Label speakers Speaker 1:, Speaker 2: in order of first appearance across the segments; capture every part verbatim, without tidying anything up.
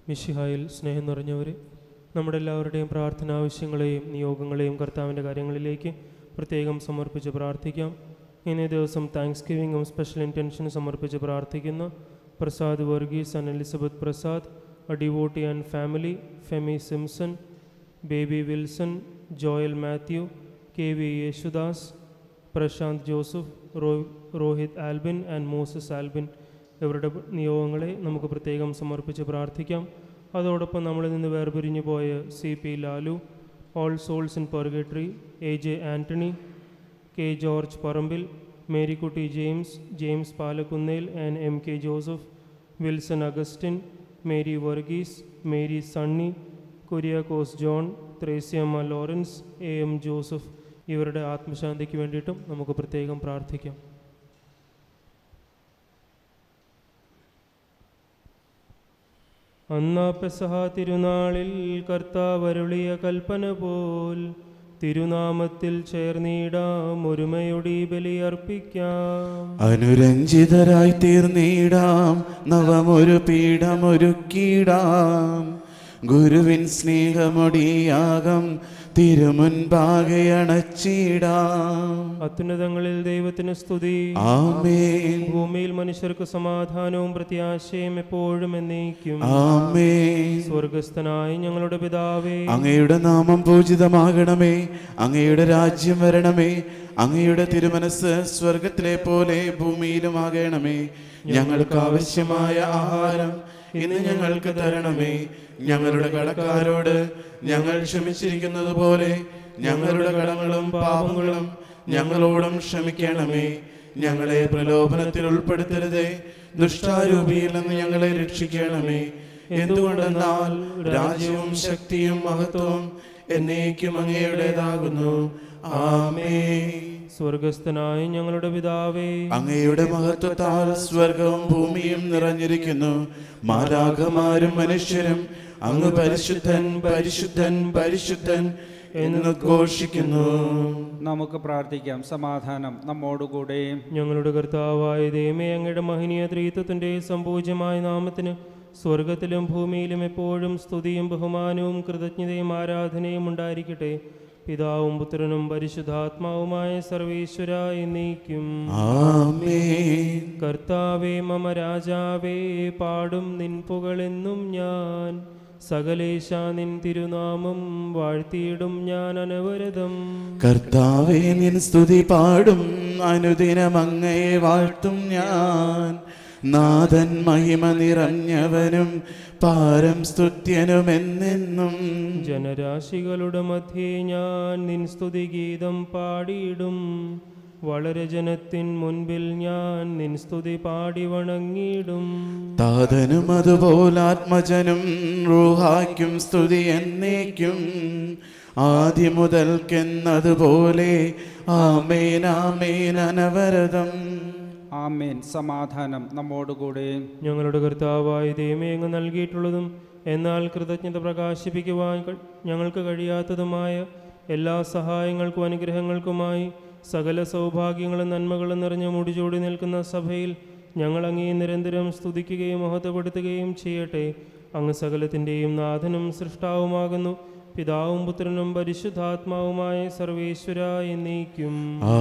Speaker 1: മിശിഹായിൽ സ്നേഹം നിറഞ്ഞവരെ, നമ്മുടെ എല്ലാവരുടെയും പ്രാർത്ഥന ആവശ്യങ്ങളെയും നിയോഗങ്ങളെയും കർത്താവിൻ്റെ കാര്യങ്ങളിലേക്ക് പ്രത്യേകം സമർപ്പിച്ച് പ്രാർത്ഥിക്കാം. ഇന്നേ ദിവസം താങ്ക്സ് ഗിവിങ്ങും സ്പെഷ്യൽ ഇൻറ്റൻഷനും സമർപ്പിച്ച് പ്രാർത്ഥിക്കുന്ന Prasad Varghese and Elizabeth Prasad, a devotee and family, Femi Simson, Baby Wilson, Joel Mathew, K V Yesudas, Prashanth Joseph, റോ രോഹിത് ആൽബിൻ ആൻഡ് മോസസ് ആൽബിൻ ഇവരുടെ നിയോഗങ്ങളെ നമുക്ക് പ്രത്യേകം സമർപ്പിച്ച് പ്രാർത്ഥിക്കാം. അതോടൊപ്പം നമ്മളിൽ നിന്ന് വേർപിരിഞ്ഞു പോയ C P Lalu, all souls in purgatory, A J Antony, K George Parambil, Marykutty James, James Palakkunnel and M K Joseph, Wilson Augustine, Mary Varghese, Mary Sunny, Kuriakose John, Threasiamma Lawrence, A M Joseph ഇവരുടെ ആത്മശാന്തിക്ക് വേണ്ടിയിട്ടും നമുക്ക് പ്രത്യേകം പ്രാർത്ഥിക്കാം. അന്നാ പെസഹ തിരുനാളിൽ കർത്താവരുളിയ കൽപ്പന പോൽ തിരുനാമത്തിൽ ചേർന്നിടാം, ഒരുമയോടി ബലിയർപ്പിക്കാം.
Speaker 2: അനുരഞ്ജിതരായി തീർന്നിടാം, നവമൊരു പീഠമൊരുക്കിടാം. ഗുരുവിൻ സ്നേഹമൊടിയാകം തിരുമുൻപാകെ അണച്ചിടാം.
Speaker 1: അത്യുന്നതങ്ങളിൽ ദൈവത്തിന് സ്തുതി.
Speaker 2: ആമേൻ.
Speaker 1: ഭൂമിയിൽ മനുഷ്യർക്ക് സമാധാനവും പ്രത്യാശയും എപ്പോഴും എന്നേക്കും.
Speaker 2: ആമേൻ.
Speaker 1: സ്വർഗസ്ഥനായ ഞങ്ങളുടെ പിതാവേ,
Speaker 2: അങ്ങയുടെ നാമം പൂജിതമാകണമേ, അങ്ങയുടെ രാജ്യം വരണമേ, അങ്ങയുടെ തിരുമനസ് സ്വർഗത്തിലെ പോലെ ഭൂമിയിലുമാകണമേ. ഞങ്ങൾക്ക് ആവശ്യമായ ആഹാരം ഇന്ന് ഞങ്ങൾക്ക് തരണമേ. ഞങ്ങളുടെ കടക്കാരോട് ഞങ്ങൾ ക്ഷമിച്ചിരിക്കുന്നത് പോലെ ഞങ്ങളുടെ കടങ്ങളും പാപങ്ങളും ഞങ്ങളോടും ക്ഷമിക്കണമേ. ഞങ്ങളെ പ്രലോഭനത്തിൽ ഉൾപ്പെടുത്തരുതേ, ദുഷ്ടാരൂപിയിൽ നിന്ന് ഞങ്ങളെ രക്ഷിക്കണമേ. എന്തുകൊണ്ടെന്നാൽ രാജ്യവും ശക്തിയും മഹത്വവും എന്നേക്കും അങ്ങയുടേതാകുന്നു. ആമേൻ.
Speaker 1: സ്വർഗസ്ഥനായ ഞങ്ങളുടെ പിതാവേ,
Speaker 2: അങ്ങയുടെ മഹത്വത്താൽ സ്വർഗവും ഭൂമിയും നിറഞ്ഞിരിക്കുന്നു. മാലാഖമാരും മനുഷ്യരും അങ്ങ് പരിശുദ്ധൻ പരിശുദ്ധൻ പരിശുദ്ധൻ എന്ന് ഘോഷിക്കുന്നു.
Speaker 3: നമുക്ക് പ്രാർത്ഥിക്കാം. സമാധാനം നമ്മോടുകൂടെ.
Speaker 1: ഞങ്ങളുടെ കർത്താവായ ദൈവമേ, അങ്ങയുടെ മഹനീയ ത്രിത്വത്തിൻ്റെ സംപൂജ്യമായ നാമത്തിന് സ്വർഗത്തിലും ഭൂമിയിലും എപ്പോഴും സ്തുതിയും ബഹുമാനവും കൃതജ്ഞതയും ആരാധനയും ഉണ്ടായിരിക്കട്ടെ. പിതാവും പുത്രനും പരിശുദ്ധാത്മാവുമായ സർവേശ്വര എന്നേക്കും.
Speaker 2: ആമേൻ.
Speaker 1: കർത്താവേ മമ രാജാവേ, പാടും നിൻ പുകളെന്നും ഞാൻ. സകലേശ നിൻ തിരുനാമം വാഴ്ത്തിയിടും ഞാൻ അനവരതം.
Speaker 2: കർത്താവേ നിൻ സ്തുതി പാടും, അനുദിനം അങ്ങയെ വാഴ്ത്തും ഞാൻ. നാഥൻ മഹിമ നിറഞ്ഞവനും പാരം സ്തുത്യനുമെന്നെന്നും.
Speaker 1: ജനരാശികളുടെ മധ്യേ ഞാൻ നിൻ സ്തുതി ഗീതം പാടിയിടും. വളരെ ജനത്തിൻ മുൻപിൽ ഞാൻ നിൻ സ്തുതി പാടി വണങ്ങിയിടും.
Speaker 2: താതനും അതുപോലാത്മജനും റൂഹായ്ക്കും സ്തുതി എന്നേക്കും. ആദ്യം മുതൽക്കെന്നതുപോലെ ആമേൻ ആമേൻ അനവരതം.
Speaker 3: ആമേൻ. സമാധാനം നമ്മോടുകൂടെ.
Speaker 1: ഞങ്ങളുടെ കർത്താവായ ദൈവമേ, അങ്ങ് നൽകിയിട്ടുള്ളതും എന്നാൽ കൃതജ്ഞത പ്രകാശിപ്പിക്കുവാൻ ഞങ്ങൾക്ക് കഴിയാത്തതുമായ എല്ലാ സഹായങ്ങൾക്കും അനുഗ്രഹങ്ങൾക്കുമായി സകല സൗഭാഗ്യങ്ങളും നന്മകളും നിറഞ്ഞ് മുടിചൂടി നിൽക്കുന്ന സഭയിൽ ഞങ്ങൾ അങ്ങേ നിരന്തരം സ്തുതിക്കുകയും മഹത്വപ്പെടുത്തുകയും ചെയ്യട്ടെ. അങ്ങ് സകലത്തിൻ്റെയും നാഥനും സൃഷ്ടാവുമാകുന്നു. പിതാവും പുത്രനും പരിശുദ്ധാത്മാവുമായ സർവേശ്വര എന്നേക്കും.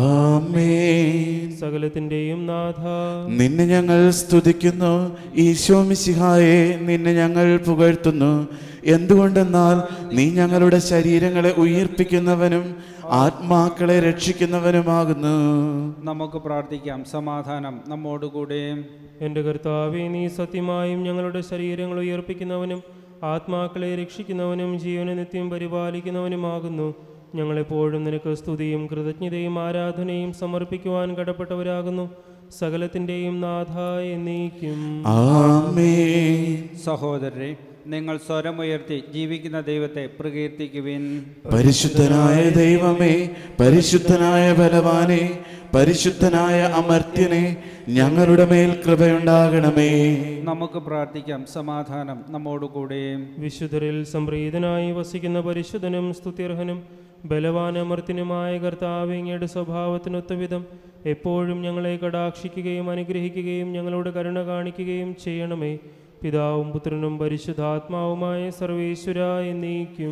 Speaker 2: ആമേൻ.
Speaker 1: സകലത്തിൻ്റെയും നാഥ,
Speaker 2: നിന്നെ ഞങ്ങൾ സ്തുതിക്കുന്നു. ഈശോ മിശിഹായെ, നിന്നെ ഞങ്ങൾ പുകഴ്ത്തുന്നു. എന്തുകൊണ്ടെന്നാൽ നീ ഞങ്ങളുടെ ശരീരങ്ങളെ ഉയിർപ്പിക്കുന്നവനും ആത്മാക്കളെ രക്ഷിക്കുന്നവനുമാകുന്നു.
Speaker 3: നമുക്ക് പ്രാർത്ഥിക്കാം. സമാധാനം നമ്മോടുകൂടെ.
Speaker 1: എൻ്റെ കർത്താവേ, നീ സത്യമായും ഞങ്ങളുടെ ശരീരങ്ങൾ ഉയർപ്പിക്കുന്നവനും ആത്മാക്കളെ രക്ഷിക്കുന്നവനും ജീവനെ നിത്യം പരിപാലിക്കുന്നവനുമാകുന്നു. ഞങ്ങളെപ്പോഴും നിനക്ക് സ്തുതിയും കൃതജ്ഞതയും ആരാധനയും സമർപ്പിക്കുവാൻ കടപ്പെട്ടവരാകുന്നു. സകലത്തിൻ്റെയും നാഥ എന്നേക്കും.
Speaker 2: ആമേൻ.
Speaker 3: സഹോദരരെ, നിങ്ങൾ സ്വരമുയർത്തി ജീവിക്കുന്ന ദൈവത്തെ പ്രകീർത്തിക്കുവിൻ.
Speaker 2: പരിശുദ്ധനായ ദൈവമേ, പരിശുദ്ധനായ ബലവാനെ, പരിശുദ്ധനായ അമർത്യനെ, ഞങ്ങളുടെ മേൽ കൃപയുണ്ടാകണമേ.
Speaker 3: നമുക്ക് പ്രാർത്ഥിക്കാം. സമാധാനം നമ്മോടുകൂടെ.
Speaker 1: വിശുദ്ധരിൽ സംപ്രീതനായി വസിക്കുന്ന പരിശുദ്ധനും സ്തുത്യർഹനും ബലവാനമർത്തിനുമായ കർത്താവേ, അങ്ങയുടെ സ്വഭാവത്തിനൊത്തവിധം എപ്പോഴും ഞങ്ങളെ കടാക്ഷിക്കുകയും അനുഗ്രഹിക്കുകയും ഞങ്ങളോട് കരുണ കാണിക്കുകയും ചെയ്യണമേ. പിതാവും പുത്രനും പരിശുദ്ധാത്മാവുമായ സർവേശ്വര എന്നേക്കും.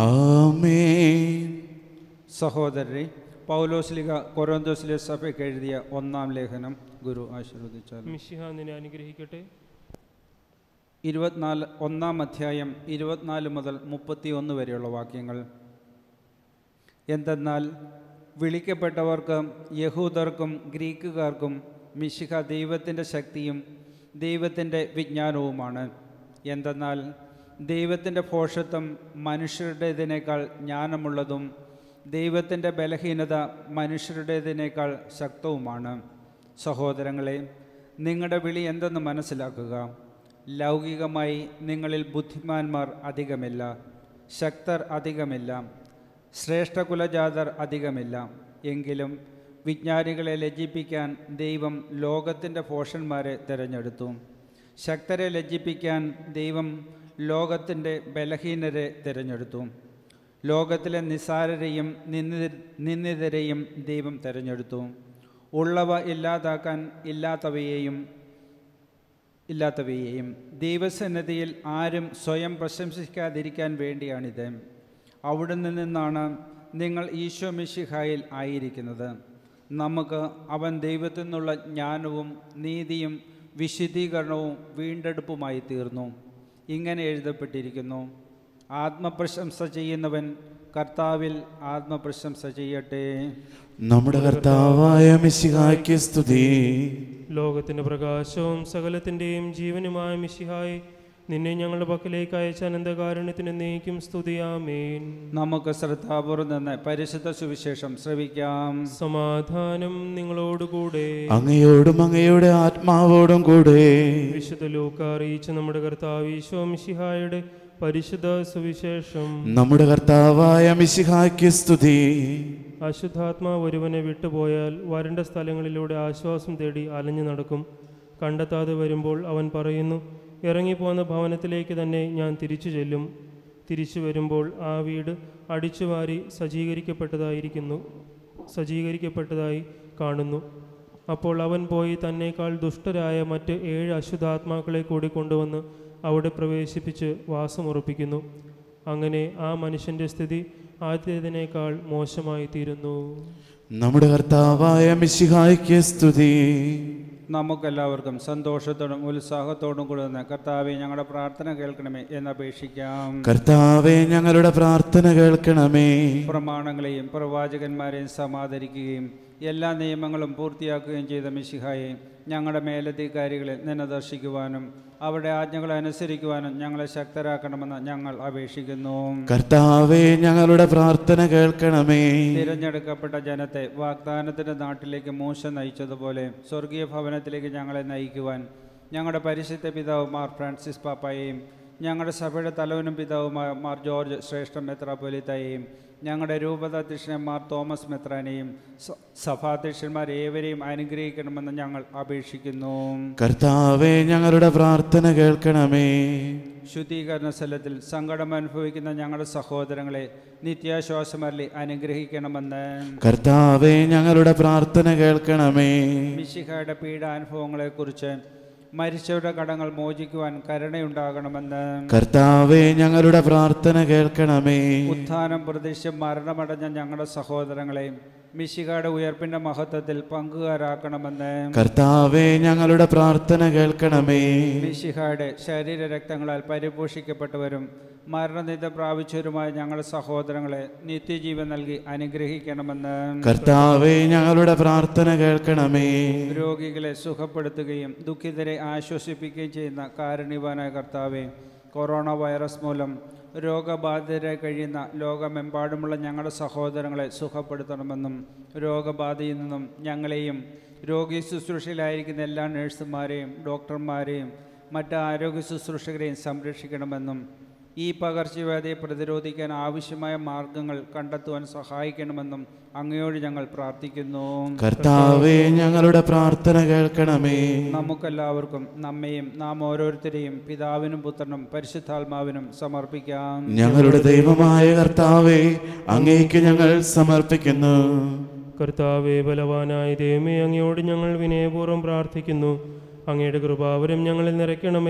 Speaker 2: ആമേൻ.
Speaker 3: സഹോദരരെ, പൗലോസ്ലിഹ കൊരിന്ത്യസിലെ സഭയ്ക്ക് എഴുതിയ ഒന്നാം ലേഖനം ഗുരു ആശീർവദിച്ചാൽ.
Speaker 1: മിശിഹ നിന്നെ അനുഗ്രഹിക്കട്ടെ.
Speaker 3: ഇരുപത്തിനാല് ഒന്നാം അധ്യായം ഇരുപത്തിനാല് മുതൽ മുപ്പത്തി ഒന്ന് വരെയുള്ള വാക്യങ്ങൾ. എന്തെന്നാൽ വിളിക്കപ്പെട്ടവർക്ക് യഹൂദർക്കും ഗ്രീക്കുകാർക്കും മിശിഹ ദൈവത്തിൻ്റെ ശക്തിയും ദൈവത്തിൻ്റെ വിജ്ഞാനവുമാണ്. എന്തെന്നാൽ ദൈവത്തിൻ്റെ ഭോഷത്വം മനുഷ്യരുടേതിനേക്കാൾ ജ്ഞാനമുള്ളതും ദൈവത്തിൻ്റെ ബലഹീനത മനുഷ്യരുടേതിനേക്കാൾ ശക്തവുമാണ്. സഹോദരങ്ങളെ, നിങ്ങളുടെ വിളി എന്തെന്ന് മനസ്സിലാക്കുക. ലൗകികമായി നിങ്ങളിൽ ബുദ്ധിമാന്മാർ അധികമില്ല, ശക്തർ അധികമില്ല, ശ്രേഷ്ഠകുലജാതർ അധികമില്ല. എങ്കിലും വിജ്ഞാനികളെ ലജ്ജിപ്പിക്കാൻ ദൈവം ലോകത്തിൻ്റെ ഭോഷന്മാരെ തിരഞ്ഞെടുത്തു. ശക്തരെ ലജ്ജിപ്പിക്കാൻ ദൈവം ലോകത്തിൻ്റെ ബലഹീനരെ തിരഞ്ഞെടുത്തു. ലോകത്തിലെ നിസ്സാരരെയും നിന്ദിതരെയും ദൈവം തിരഞ്ഞെടുത്തു. ഉള്ളവ ഇല്ലാതാക്കാൻ ഇല്ലാത്തവയെയും ഇല്ലാത്തവയെയും ദൈവസന്നിധിയിൽ ആരും സ്വയം പ്രശംസിക്കാതിരിക്കാൻ വേണ്ടിയാണിത്. അവിടുന്ന് നിന്നാണ് നിങ്ങൾ ഈശോ മിശിഹായിൽ ആയിരിക്കുന്നത്. നമുക്ക് അവൻ ദൈവത്തിൽ നിന്നുള്ള ജ്ഞാനവും നീതിയും വിശുദ്ധീകരണവും വീണ്ടെടുപ്പുമായി തീർന്നു. ഇങ്ങനെ എഴുതപ്പെട്ടിരിക്കുന്നു: ആത്മപ്രശംസ ചെയ്യുന്നവൻ കർത്താവിൽ ആത്മപ്രശംസ ചെയ്യട്ടെ.
Speaker 2: നമ്മുടെ കർത്താവായ മിശിഹായ്ക്ക് സ്തുതി.
Speaker 1: ലോകത്തിൻ്റെ പ്രകാശവും സകലത്തിൻ്റെയും ജീവനുമായ മിശിഹായെ, നിന്നെ ഞങ്ങളുടെ പക്കലേക്ക് അയച്ച അനന്തകാരുണ്യത്തിന് എന്നേക്കും സ്തുതി. ആമേൻ.
Speaker 3: നമുക്ക് ശ്രദ്ധാപൂർവം നിന്ന് പരിശുദ്ധ സുവിശേഷം ശ്രവിക്കാം.
Speaker 1: സമാധാനം നിങ്ങളോടുകൂടെ.
Speaker 2: അങ്ങയോടും അങ്ങയുടെ ആത്മാവോടും കൂടെ.
Speaker 1: വിശുദ്ധ ലൂക്ക അറിയിച്ച നമ്മുടെ കർത്താവ് ഈശോ മിശിഹായുടെ പരിശുദ്ധ സുവിശേഷം.
Speaker 2: നമ്മുടെ കർത്താവായ മിശിഹായ്ക്ക് സ്തുതി.
Speaker 1: അശുദ്ധാത്മാവ് ഒരുവനെ വിട്ടുപോയാൽ വരണ്ട സ്ഥലങ്ങളിലൂടെ ആശ്വാസം തേടി അലഞ്ഞു നടക്കും. കണ്ടെത്താതെ വരുമ്പോൾ അവൻ പറയുന്നു, ഇറങ്ങിപ്പോന്ന ഭവനത്തിലേക്ക് തന്നെ ഞാൻ തിരിച്ചു ചെല്ലും. തിരിച്ചു വരുമ്പോൾ ആ വീട് അടിച്ചുവാരി സജ്ജീകരിക്കപ്പെട്ടതായിരിക്കുന്നു സജ്ജീകരിക്കപ്പെട്ടതായി കാണുന്നു. അപ്പോൾ അവൻ പോയി തന്നേക്കാൾ ദുഷ്ടരായ മറ്റ് ഏഴ് അശുദ്ധാത്മാക്കളെ കൂടി കൊണ്ടുവന്ന് അവിടെ പ്രവേശിപ്പിച്ച് വാസമുറപ്പിക്കുന്നു. അങ്ങനെ ആ മനുഷ്യൻ്റെ സ്ഥിതി ആദ്യത്തേതിനേക്കാൾ മോശമായി തീരുന്നു.
Speaker 2: നമ്മുടെ കർത്താവായ മിശിഹായ്ക്ക് സ്തുതി.
Speaker 3: നമുക്കെല്ലാവർക്കും സന്തോഷത്തോടും ഉത്സാഹത്തോടും കൂടെ നിന്ന് കർത്താവെ ഞങ്ങളുടെ പ്രാർത്ഥന കേൾക്കണമേ എന്നപേക്ഷിക്കാം.
Speaker 2: കർത്താവെ ഞങ്ങളുടെ പ്രാർത്ഥന കേൾക്കണമേ.
Speaker 3: പ്രമാണങ്ങളെയും പ്രവാചകന്മാരെയും സമാദരിക്കുകയും എല്ലാ നിയമങ്ങളും പൂർത്തിയാക്കുകയും ചെയ്ത മിശിഹായെ, ഞങ്ങളുടെ മേലധികാരികളെ നിന്നെ ദർശിക്കുവാനും അവരുടെ ആജ്ഞകളെ അനുസരിക്കുവാനും ഞങ്ങളെ ശക്തരാക്കണമെന്ന് ഞങ്ങൾ അപേക്ഷിക്കുന്നു.
Speaker 2: കർത്താവെ ഞങ്ങളുടെ പ്രാർത്ഥന കേൾക്കണമേ.
Speaker 3: തിരഞ്ഞെടുക്കപ്പെട്ട ജനത്തെ വാഗ്ദാനത്തിന്റെ നാട്ടിലേക്ക് മോശ നയിച്ചതുപോലെ സ്വർഗീയ ഭവനത്തിലേക്ക് ഞങ്ങളെ നയിക്കുവാൻ ഞങ്ങളുടെ പരിശുദ്ധ പിതാവ് മാർ ഫ്രാൻസിസ് പാപ്പായെയും ഞങ്ങളുടെ സഭയുടെ തലവനും പിതാവുമായ മാർ ജോർജ് ശ്രേഷ്ഠ മെത്രാപ്പൊലീത്തയെയും ഞങ്ങളുടെ രൂപതാധ്യക്ഷനെ മാർ തോമസ് മെത്രാനെയും സഭാധ്യക്ഷന്മാർ ഏവരെയും അനുഗ്രഹിക്കണമെന്ന് ഞങ്ങൾ അപേക്ഷിക്കുന്നു.
Speaker 2: കർത്താവെ ഞങ്ങളുടെ പ്രാർത്ഥന കേൾക്കണമേ.
Speaker 3: ശുദ്ധീകരണ സ്ഥലത്തിൽ സങ്കടം അനുഭവിക്കുന്ന ഞങ്ങളുടെ സഹോദരങ്ങളെ നിത്യാശ്വാസമരളി അനുഗ്രഹിക്കണമെന്ന്
Speaker 2: കർത്താവെ ഞങ്ങളുടെ പ്രാർത്ഥന കേൾക്കണമേ.
Speaker 3: മിശിഹായുടെ പീഡാനുഭവങ്ങളെക്കുറിച്ച് മരിച്ചവരുടെ കടങ്ങൾ മോചിക്കുവാൻ കരുണയുണ്ടാകണമെന്ന്
Speaker 2: കർത്താവെ ഞങ്ങളുടെ പ്രാർത്ഥന കേൾക്കണമേ.
Speaker 3: ഉത്ഥാനം പ്രതീക്ഷിച്ച് മരണമടഞ്ഞ ഞങ്ങളുടെ സഹോദരങ്ങളെ മിശിഹായുടെ ഉയർപ്പിന്റെ മഹത്വത്തിൽ പങ്കുകാരാക്കണമെന്ന്
Speaker 2: കർത്താവെ ഞങ്ങളുടെ പ്രാർത്ഥന കേൾക്കണമേ.
Speaker 3: മിശിഹായുടെ ശരീര രക്തങ്ങളാൽ പരിപോഷിക്കപ്പെട്ടവരും മരണനിധ പ്രാപിച്ചവരുമായ ഞങ്ങളുടെ സഹോദരങ്ങളെ നിത്യജീവൻ നൽകി അനുഗ്രഹിക്കണമെന്ന്
Speaker 2: കർത്താവെ ഞങ്ങളുടെ പ്രാർത്ഥന കേൾക്കണമേ.
Speaker 3: രോഗികളെ സുഖപ്പെടുത്തുകയും ദുഃഖിതരെ ആശ്വസിപ്പിക്കുകയും ചെയ്യുന്ന കാരുണ്യവാനായ കർത്താവെ, കൊറോണ വൈറസ് മൂലം രോഗബാധിതരായി കഴിയുന്ന ലോകമെമ്പാടുമുള്ള ഞങ്ങളുടെ സഹോദരങ്ങളെ സുഖപ്പെടുത്തണമെന്നും രോഗബാധയിൽ നിന്നും ഞങ്ങളെയും രോഗി ശുശ്രൂഷയിലായിരിക്കുന്ന എല്ലാ നഴ്സുമാരെയും ഡോക്ടർമാരെയും മറ്റ് ആരോഗ്യ ശുശ്രൂഷകരെയും സംരക്ഷിക്കണമെന്നും ഈ പകർച്ചവ്യാധിയെ പ്രതിരോധിക്കാൻ ആവശ്യമായ മാർഗങ്ങൾ കണ്ടെത്തുവാൻ സഹായിക്കണമെന്നും അങ്ങയോട് ഞങ്ങൾ പ്രാർത്ഥിക്കുന്നു.
Speaker 2: കർത്താവേ ഞങ്ങളുടെ പ്രാർത്ഥന കേൾക്കണമേ.
Speaker 3: നമുക്കെല്ലാവർക്കും നമ്മയും നാം ഓരോരുത്തരെയും പിതാവിനും പുത്രനും പരിശുദ്ധാത്മാവിനും സമർപ്പിക്കാം.
Speaker 2: ഞങ്ങളുടെ ദൈവമായ കർത്താവേ, അങ്ങേക്ക് ഞങ്ങൾ സമർപ്പിക്കുന്നു.
Speaker 1: കർത്താവേ, ബലവാനായ ദൈവമേ, അങ്ങയോട് ഞങ്ങൾ വിനയപൂർവ്വം പ്രാർത്ഥിക്കുന്നു. അങ്ങയുടെ കൃപാവരം ഞങ്ങളിൽ നിറയ്ക്കണമേ.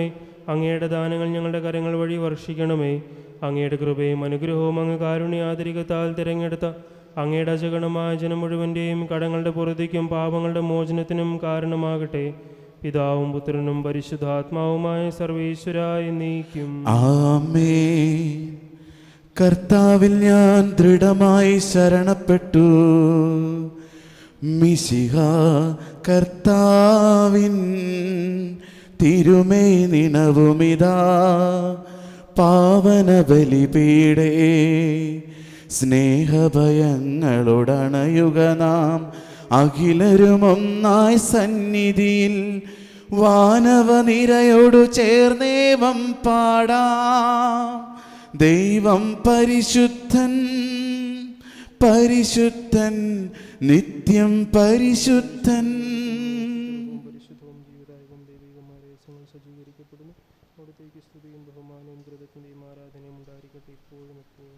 Speaker 1: അങ്ങയുടെ ദാനങ്ങൾ ഞങ്ങളുടെ കരങ്ങൾ വഴി വർഷിക്കണമേ. അങ്ങയുടെ കൃപയും അനുഗ്രഹവും അങ്ങ് കാരുണ്യാതിരികത്താൽ തിരഞ്ഞെടുത്ത അങ്ങയുടെ അജഗണമായ ജനം മുഴുവൻ്റെയും കടങ്ങളുടെ പുറത്തേക്കും പാപങ്ങളുടെ മോചനത്തിനും കാരണമാകട്ടെ. പിതാവും പുത്രനും പരിശുദ്ധാത്മാവുമായ സർവേശ്വരായി നീക്കും.
Speaker 2: ആമേൻ. കർത്താവിൽ ഞാൻ ദൃഢമായി ശരണപ്പെട്ടു. മിശിഹ കർത്താവിൻ തിരുമൈ നിണവുമിതാ പാവന ബലിപീഠേ. സ്നേഹഭയങ്ങളോടണയുക നാം അഖിലരും ഒന്നായി സന്നിധിയിൽ വാനവനിരയോടു ചേർന്നേവം പാടാം. ദൈവം പരിശുദ്ധൻ പരിശുദ്ധൻ നിത്യം പരിശുദ്ധൻ.
Speaker 1: പരിശുദ്ധവും ജീവദായകവും ദൈവികമായ രഹസ്യങ്ങൾ സജ്ജീകരിക്കപ്പെടുന്നു. അവിടത്തേക്ക് സ്തുതിയും ബഹുമാനവും കൃതജ്ഞതയും ആരാധനയും ഉണ്ടായിരിക്കട്ടെ ഇപ്പോഴും എപ്പോഴും.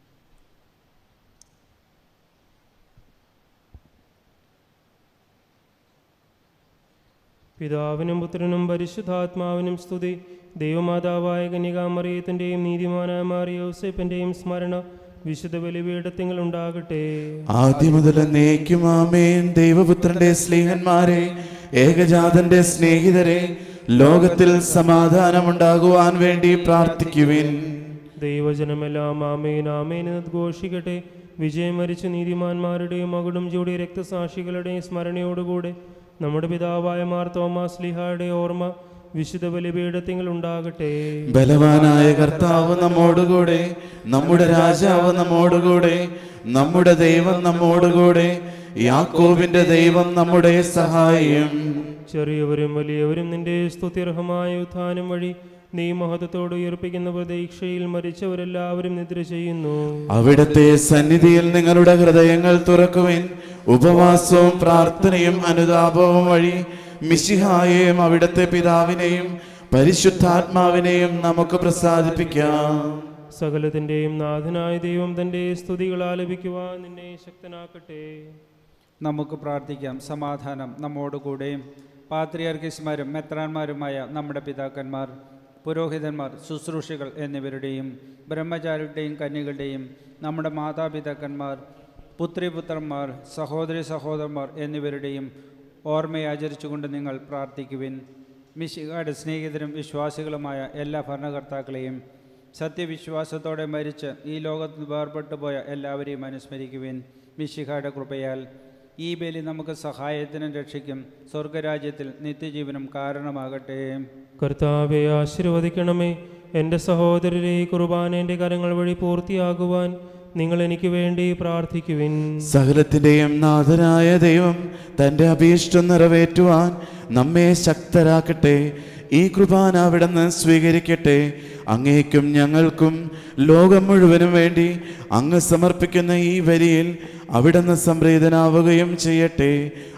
Speaker 1: പിതാവിനും പുത്രനും പരിശുദ്ധാത്മാവിനും സ്തുതി. ദൈവമാതാവായ കന്യകാമറിയത്തിൻ്റെയും നീതിമാനായ മാറിയ യോസേപ്പിൻ്റെയും സ്മരണ വിശുദ്ധ ബലിപീഠത്തിൽ ഉണ്ടാകട്ടെ.
Speaker 2: ആദ്യം മുതൽ എന്നേക്കും ആമേൻ. ദൈവപുത്രന്റെ സ്നേഹന്മാരെ, ഏകജാതന്റെ സ്നേഹിതരെ, ലോകത്തിൽ സമാധാനമുണ്ടാകുവാൻ വേണ്ടി പ്രാർത്ഥിക്കുവിൻ.
Speaker 1: ദൈവജനമെല്ലാം ആമേൻ ആമേൻ എന്ന് ഘോഷിക്കട്ടെ. വിജയം വരിച്ച നീതിമാന്മാരുടെയും മകുടം ചൂടിയ രക്തസാക്ഷികളുടെയും സ്മരണയോടുകൂടെ നമ്മുടെ പിതാവായ മാർ തോമാസ് ശ്ലീഹായുടെ ഓർമ്മ വിശുദ്ധ ബലിപീഠത്തിൽ ഉണ്ടാകട്ടെ.
Speaker 2: ബലവാനായ കർത്താവ് നമ്മോടുകൂടെ, നമ്മുടെ രാജാവ് നമ്മോടുകൂടെ, നമ്മുടെ ദൈവം നമ്മോടുകൂടെ, യാക്കോബിന്റെ ദൈവം നമ്മുടെ സഹായം.
Speaker 1: ചെറിയവരും വലിയവരും നിന്റെ സ്തുത്യർഹമായ ഉത്ഥാനം വഴി നീ മഹത്വത്തോട് ഉയർപ്പിക്കുന്ന പ്രതീക്ഷയിൽ മരിച്ചവരെല്ലാവരും നിദ്ര ചെയ്യുന്നു.
Speaker 2: അവിടുത്തെ സന്നിധിയിൽ നിങ്ങളുടെ ഹൃദയങ്ങൾ തുറക്കുവിൻ. ഉപവാസവും പ്രാർത്ഥനയും അനുതാപവും വഴി മിശിഹായെയും അവിടുത്തെ പിതാവിനെയും പരിശുദ്ധാത്മാവിനെയും നമുക്ക് പ്രസാദിപ്പിക്കാം.
Speaker 1: സകലത്തിൻ്റെയും നാഥനായ ദൈവം തൻ്റെ സ്തുതികൾ ആലപിക്കുവാൻ നിന്നെ ശക്തനാക്കട്ടെ.
Speaker 3: നമുക്ക് പ്രാർത്ഥിക്കാം. സമാധാനം നമ്മോടുകൂടെയും. പാത്രിയാർക്കീസ്മാരും മെത്രാന്മാരുമായ നമ്മുടെ പിതാക്കന്മാർ, പുരോഹിതന്മാർ, ശുശ്രൂഷികൾ എന്നിവരുടെയും ബ്രഹ്മചാരികളുടെയും കന്യകളുടെയും നമ്മുടെ മാതാപിതാക്കന്മാർ, പുത്രിപുത്രന്മാർ, സഹോദരി സഹോദരന്മാർ എന്നിവരുടെയും ഓർമ്മയെ ആചരിച്ചുകൊണ്ട് നിങ്ങൾ പ്രാർത്ഥിക്കുവിൻ. മിശിഹായുടെ സ്നേഹിതരും വിശ്വാസികളുമായ എല്ലാ ഭരണകർത്താക്കളെയും സത്യവിശ്വാസത്തോടെ മരിച്ച് ഈ ലോകത്ത് വേർപെട്ടു പോയ എല്ലാവരെയും അനുസ്മരിക്കുവിൻ. മിശിഹായുടെ കൃപയാൽ ഈ ബലി നമുക്ക് സഹായത്തിനും രക്ഷയ്ക്കും സ്വർഗരാജ്യത്തിൽ നിത്യജീവനും കാരണമാകട്ടെ.
Speaker 1: കർത്താവെ ആശീർവദിക്കണമേ. എൻ്റെ സഹോദരരെ, കുർബാന എൻ്റെ കരങ്ങൾ വഴി പൂർത്തിയാകുവാൻ നിങ്ങൾ എനിക്ക് വേണ്ടി പ്രാർത്ഥിക്കുവിൻ.
Speaker 2: സകലത്തിൻ്റെയും നാഥനായ ദൈവം തൻ്റെ അഭീഷ്ടം നിറവേറ്റുവാൻ നമ്മെ ശക്തരാക്കട്ടെ. ഈ കുർബാന അവിടുന്ന് സ്വീകരിക്കട്ടെ. അങ്ങേക്കും ഞങ്ങൾക്കും ലോകം മുഴുവനും വേണ്ടി അങ്ങ് സമർപ്പിക്കുന്ന ഈ ബലിയിൽ അവിടുന്ന് സംപ്രീതനാവുകയും ചെയ്യട്ടെ.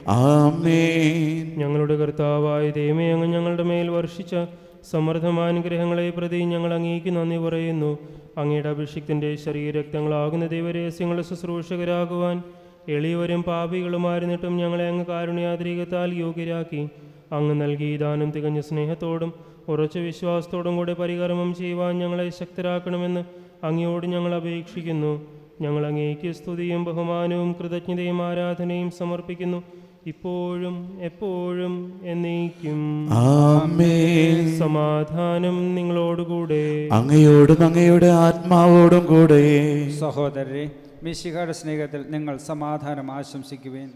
Speaker 2: ആമേൻ.
Speaker 1: ഞങ്ങളുടെ കർത്താവായ ദൈവമേ, അങ്ങ് ഞങ്ങളുടെ മേൽ വർഷിച്ച സമൃദ്ധമായ അനുഗ്രഹങ്ങളെ പ്രതി ഞങ്ങൾ അങ്ങേക്ക് നന്ദി പറയുന്നു. അങ്ങയുടെ അഭിഷിക്തൻ്റെ ശരീരരക്തങ്ങളാകുന്ന ദൈവരഹസ്യങ്ങളുടെ ശുശ്രൂഷകരാകുവാൻ എളിയവരും പാപികളുമായിരുന്നിട്ടും ഞങ്ങളെ അങ്ങ് കാരുണ്യാതിരികത്താൽ യോഗ്യരാക്കി. അങ്ങ് നൽകി ദാനം തികഞ്ഞ സ്നേഹത്തോടും ഉറച്ച വിശ്വാസത്തോടും കൂടെ പരികർമ്മം ചെയ്യുവാൻ ഞങ്ങളെ ശക്തരാക്കണമെന്ന് അങ്ങയോട് ഞങ്ങൾ അപേക്ഷിക്കുന്നു. ഞങ്ങൾ അങ്ങേക്ക് സ്തുതിയും ബഹുമാനവും കൃതജ്ഞതയും ആരാധനയും സമർപ്പിക്കുന്നു, ഇപ്പോഴും എപ്പോഴും എന്നേക്കും.
Speaker 2: ആമേൻ.
Speaker 1: സമാധാനം നിങ്ങളോടുകൂടെ.
Speaker 2: അങ്ങയോടും അങ്ങയുടെ ആത്മാവോടും കൂടെ.
Speaker 3: സഹോദരരെ, മിശിഹായുടെ സ്നേഹത്തിൽ നിങ്ങൾ സമാധാനം ആശംസിക്കുവേൻ.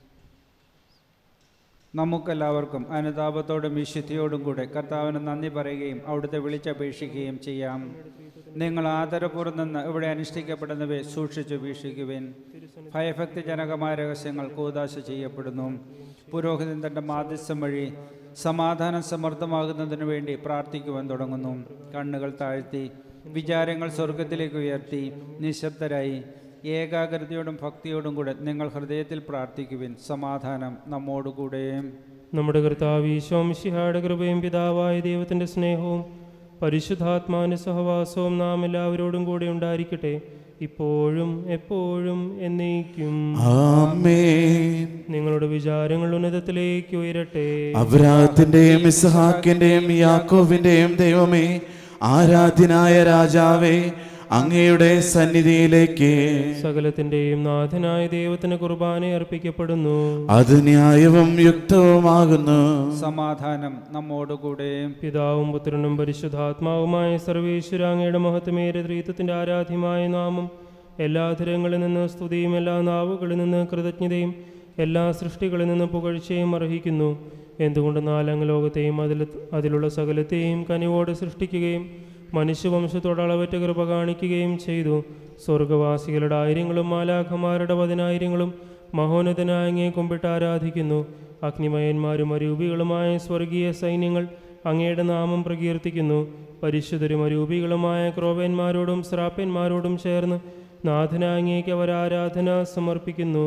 Speaker 3: നമുക്കെല്ലാവർക്കും അനുതാപത്തോടും വിശുദ്ധിയോടും കൂടെ കർത്താവിന് നന്ദി പറയുകയും അവിടുത്തെ വിളിച്ചപേക്ഷിക്കുകയും ചെയ്യാം. നിങ്ങൾ ആദരപൂർവ്വം നിന്ന് ഇവിടെ അനുഷ്ഠിക്കപ്പെടുന്നവയെ സൂക്ഷിച്ചു വീക്ഷിക്കുവേൻ. ഭയഭക്തിജനകമായ രഹസ്യങ്ങൾ കൂദാശ ചെയ്യപ്പെടുന്നു. പുരോഹിതൻ തൻ്റെ മാധ്യസ്ഥം വഴി സമാധാനം സമൃദ്ധമാകുന്നതിനു വേണ്ടി പ്രാർത്ഥിക്കുവാൻ തുടങ്ങുന്നു. കണ്ണുകൾ താഴ്ത്തി വിചാരങ്ങൾ സ്വർഗത്തിലേക്ക് ഉയർത്തി നിശബ്ദരായി ഏകാഗ്രതയോടും ഭക്തിയോടും കൂടെ നിങ്ങൾ ഹൃദയത്തിൽ പ്രാർത്ഥിക്കുവിൻ. സമാധാനം നമ്മോടുകൂടെ.
Speaker 1: നമ്മുടെ കർത്താവ് ഈശോ മിശിഹായുടെ കൃപയും പിതാവായ ദൈവത്തിൻ്റെ സ്നേഹവും പരിശുദ്ധാത്മാവിൻ്റെ സഹവാസവും നാം എല്ലാവരോടും കൂടെ ഉണ്ടായിരിക്കട്ടെ. ഇപ്പോഴും എപ്പോഴും എന്നേക്കും.
Speaker 2: ആമേൻ.
Speaker 1: നിങ്ങളുടെ വിചാരങ്ങൾ ഉന്നതത്തിലേക്ക് ഉയരട്ടെ.
Speaker 2: അബ്രാഹത്തിന്റെയും ഇസ്ഹാക്കിന്റെയും യാക്കോബിന്റെയും ദൈവമേ, ആരാധ്യനായ രാജാവേ, അങ്ങയുടെ സന്നിധിയിലേക്ക്
Speaker 1: സകലത്തിന്റെയും നാഥനായ ദൈവത്തിന് കുർബാന അർപ്പിക്കപ്പെടുന്നു.
Speaker 2: അത് ന്യായവും യുക്തവുമാകുന്നു.
Speaker 3: സമാധാനം നമ്മോടുകൂടെ.
Speaker 1: പിതാവും പുത്രനും പരിശുദ്ധാത്മാവുമായ സർവേശ്വര, അങ്ങയുടെ മഹത്വമേറിയ ത്രിത്വത്തിന്റെ ആരാധ്യമായ നാമം എല്ലാ ധരങ്ങളിൽ നിന്ന് സ്തുതിയും എല്ലാ നാവുകളിൽ നിന്ന് കൃതജ്ഞതയും എല്ലാ സൃഷ്ടികളിൽ നിന്ന് പുകഴ്ചയും അർഹിക്കുന്നു. എന്തുകൊണ്ടെന്നാൽ അങ്ങ് ലോകത്തെയും അതിൽ അതിലുള്ള സകലത്തെയും കനിവോടെ സൃഷ്ടിക്കുകയും മനുഷ്യവംശത്തോട് അളവറ്റ കൃപ കാണിക്കുകയും ചെയ്തു. സ്വർഗവാസികളുടെ ആയിരങ്ങളും മാലാഖമാരുടെ പതിനായിരങ്ങളും മഹോന്നതനായ അങ്ങയെ കുമ്പിട്ട് ആരാധിക്കുന്നു. അഗ്നിമയന്മാരും അരൂപികളുമായ സ്വർഗീയ സൈന്യങ്ങൾ അങ്ങയുടെ നാമം പ്രകീർത്തിക്കുന്നു. പരിശുദ്ധരും അരൂപികളുമായ ക്രോവേന്മാരോടും ശ്രാപ്യന്മാരോടും ചേർന്ന് നാഥനായ അങ്ങേക്ക് അവർ ആരാധന സമർപ്പിക്കുന്നു.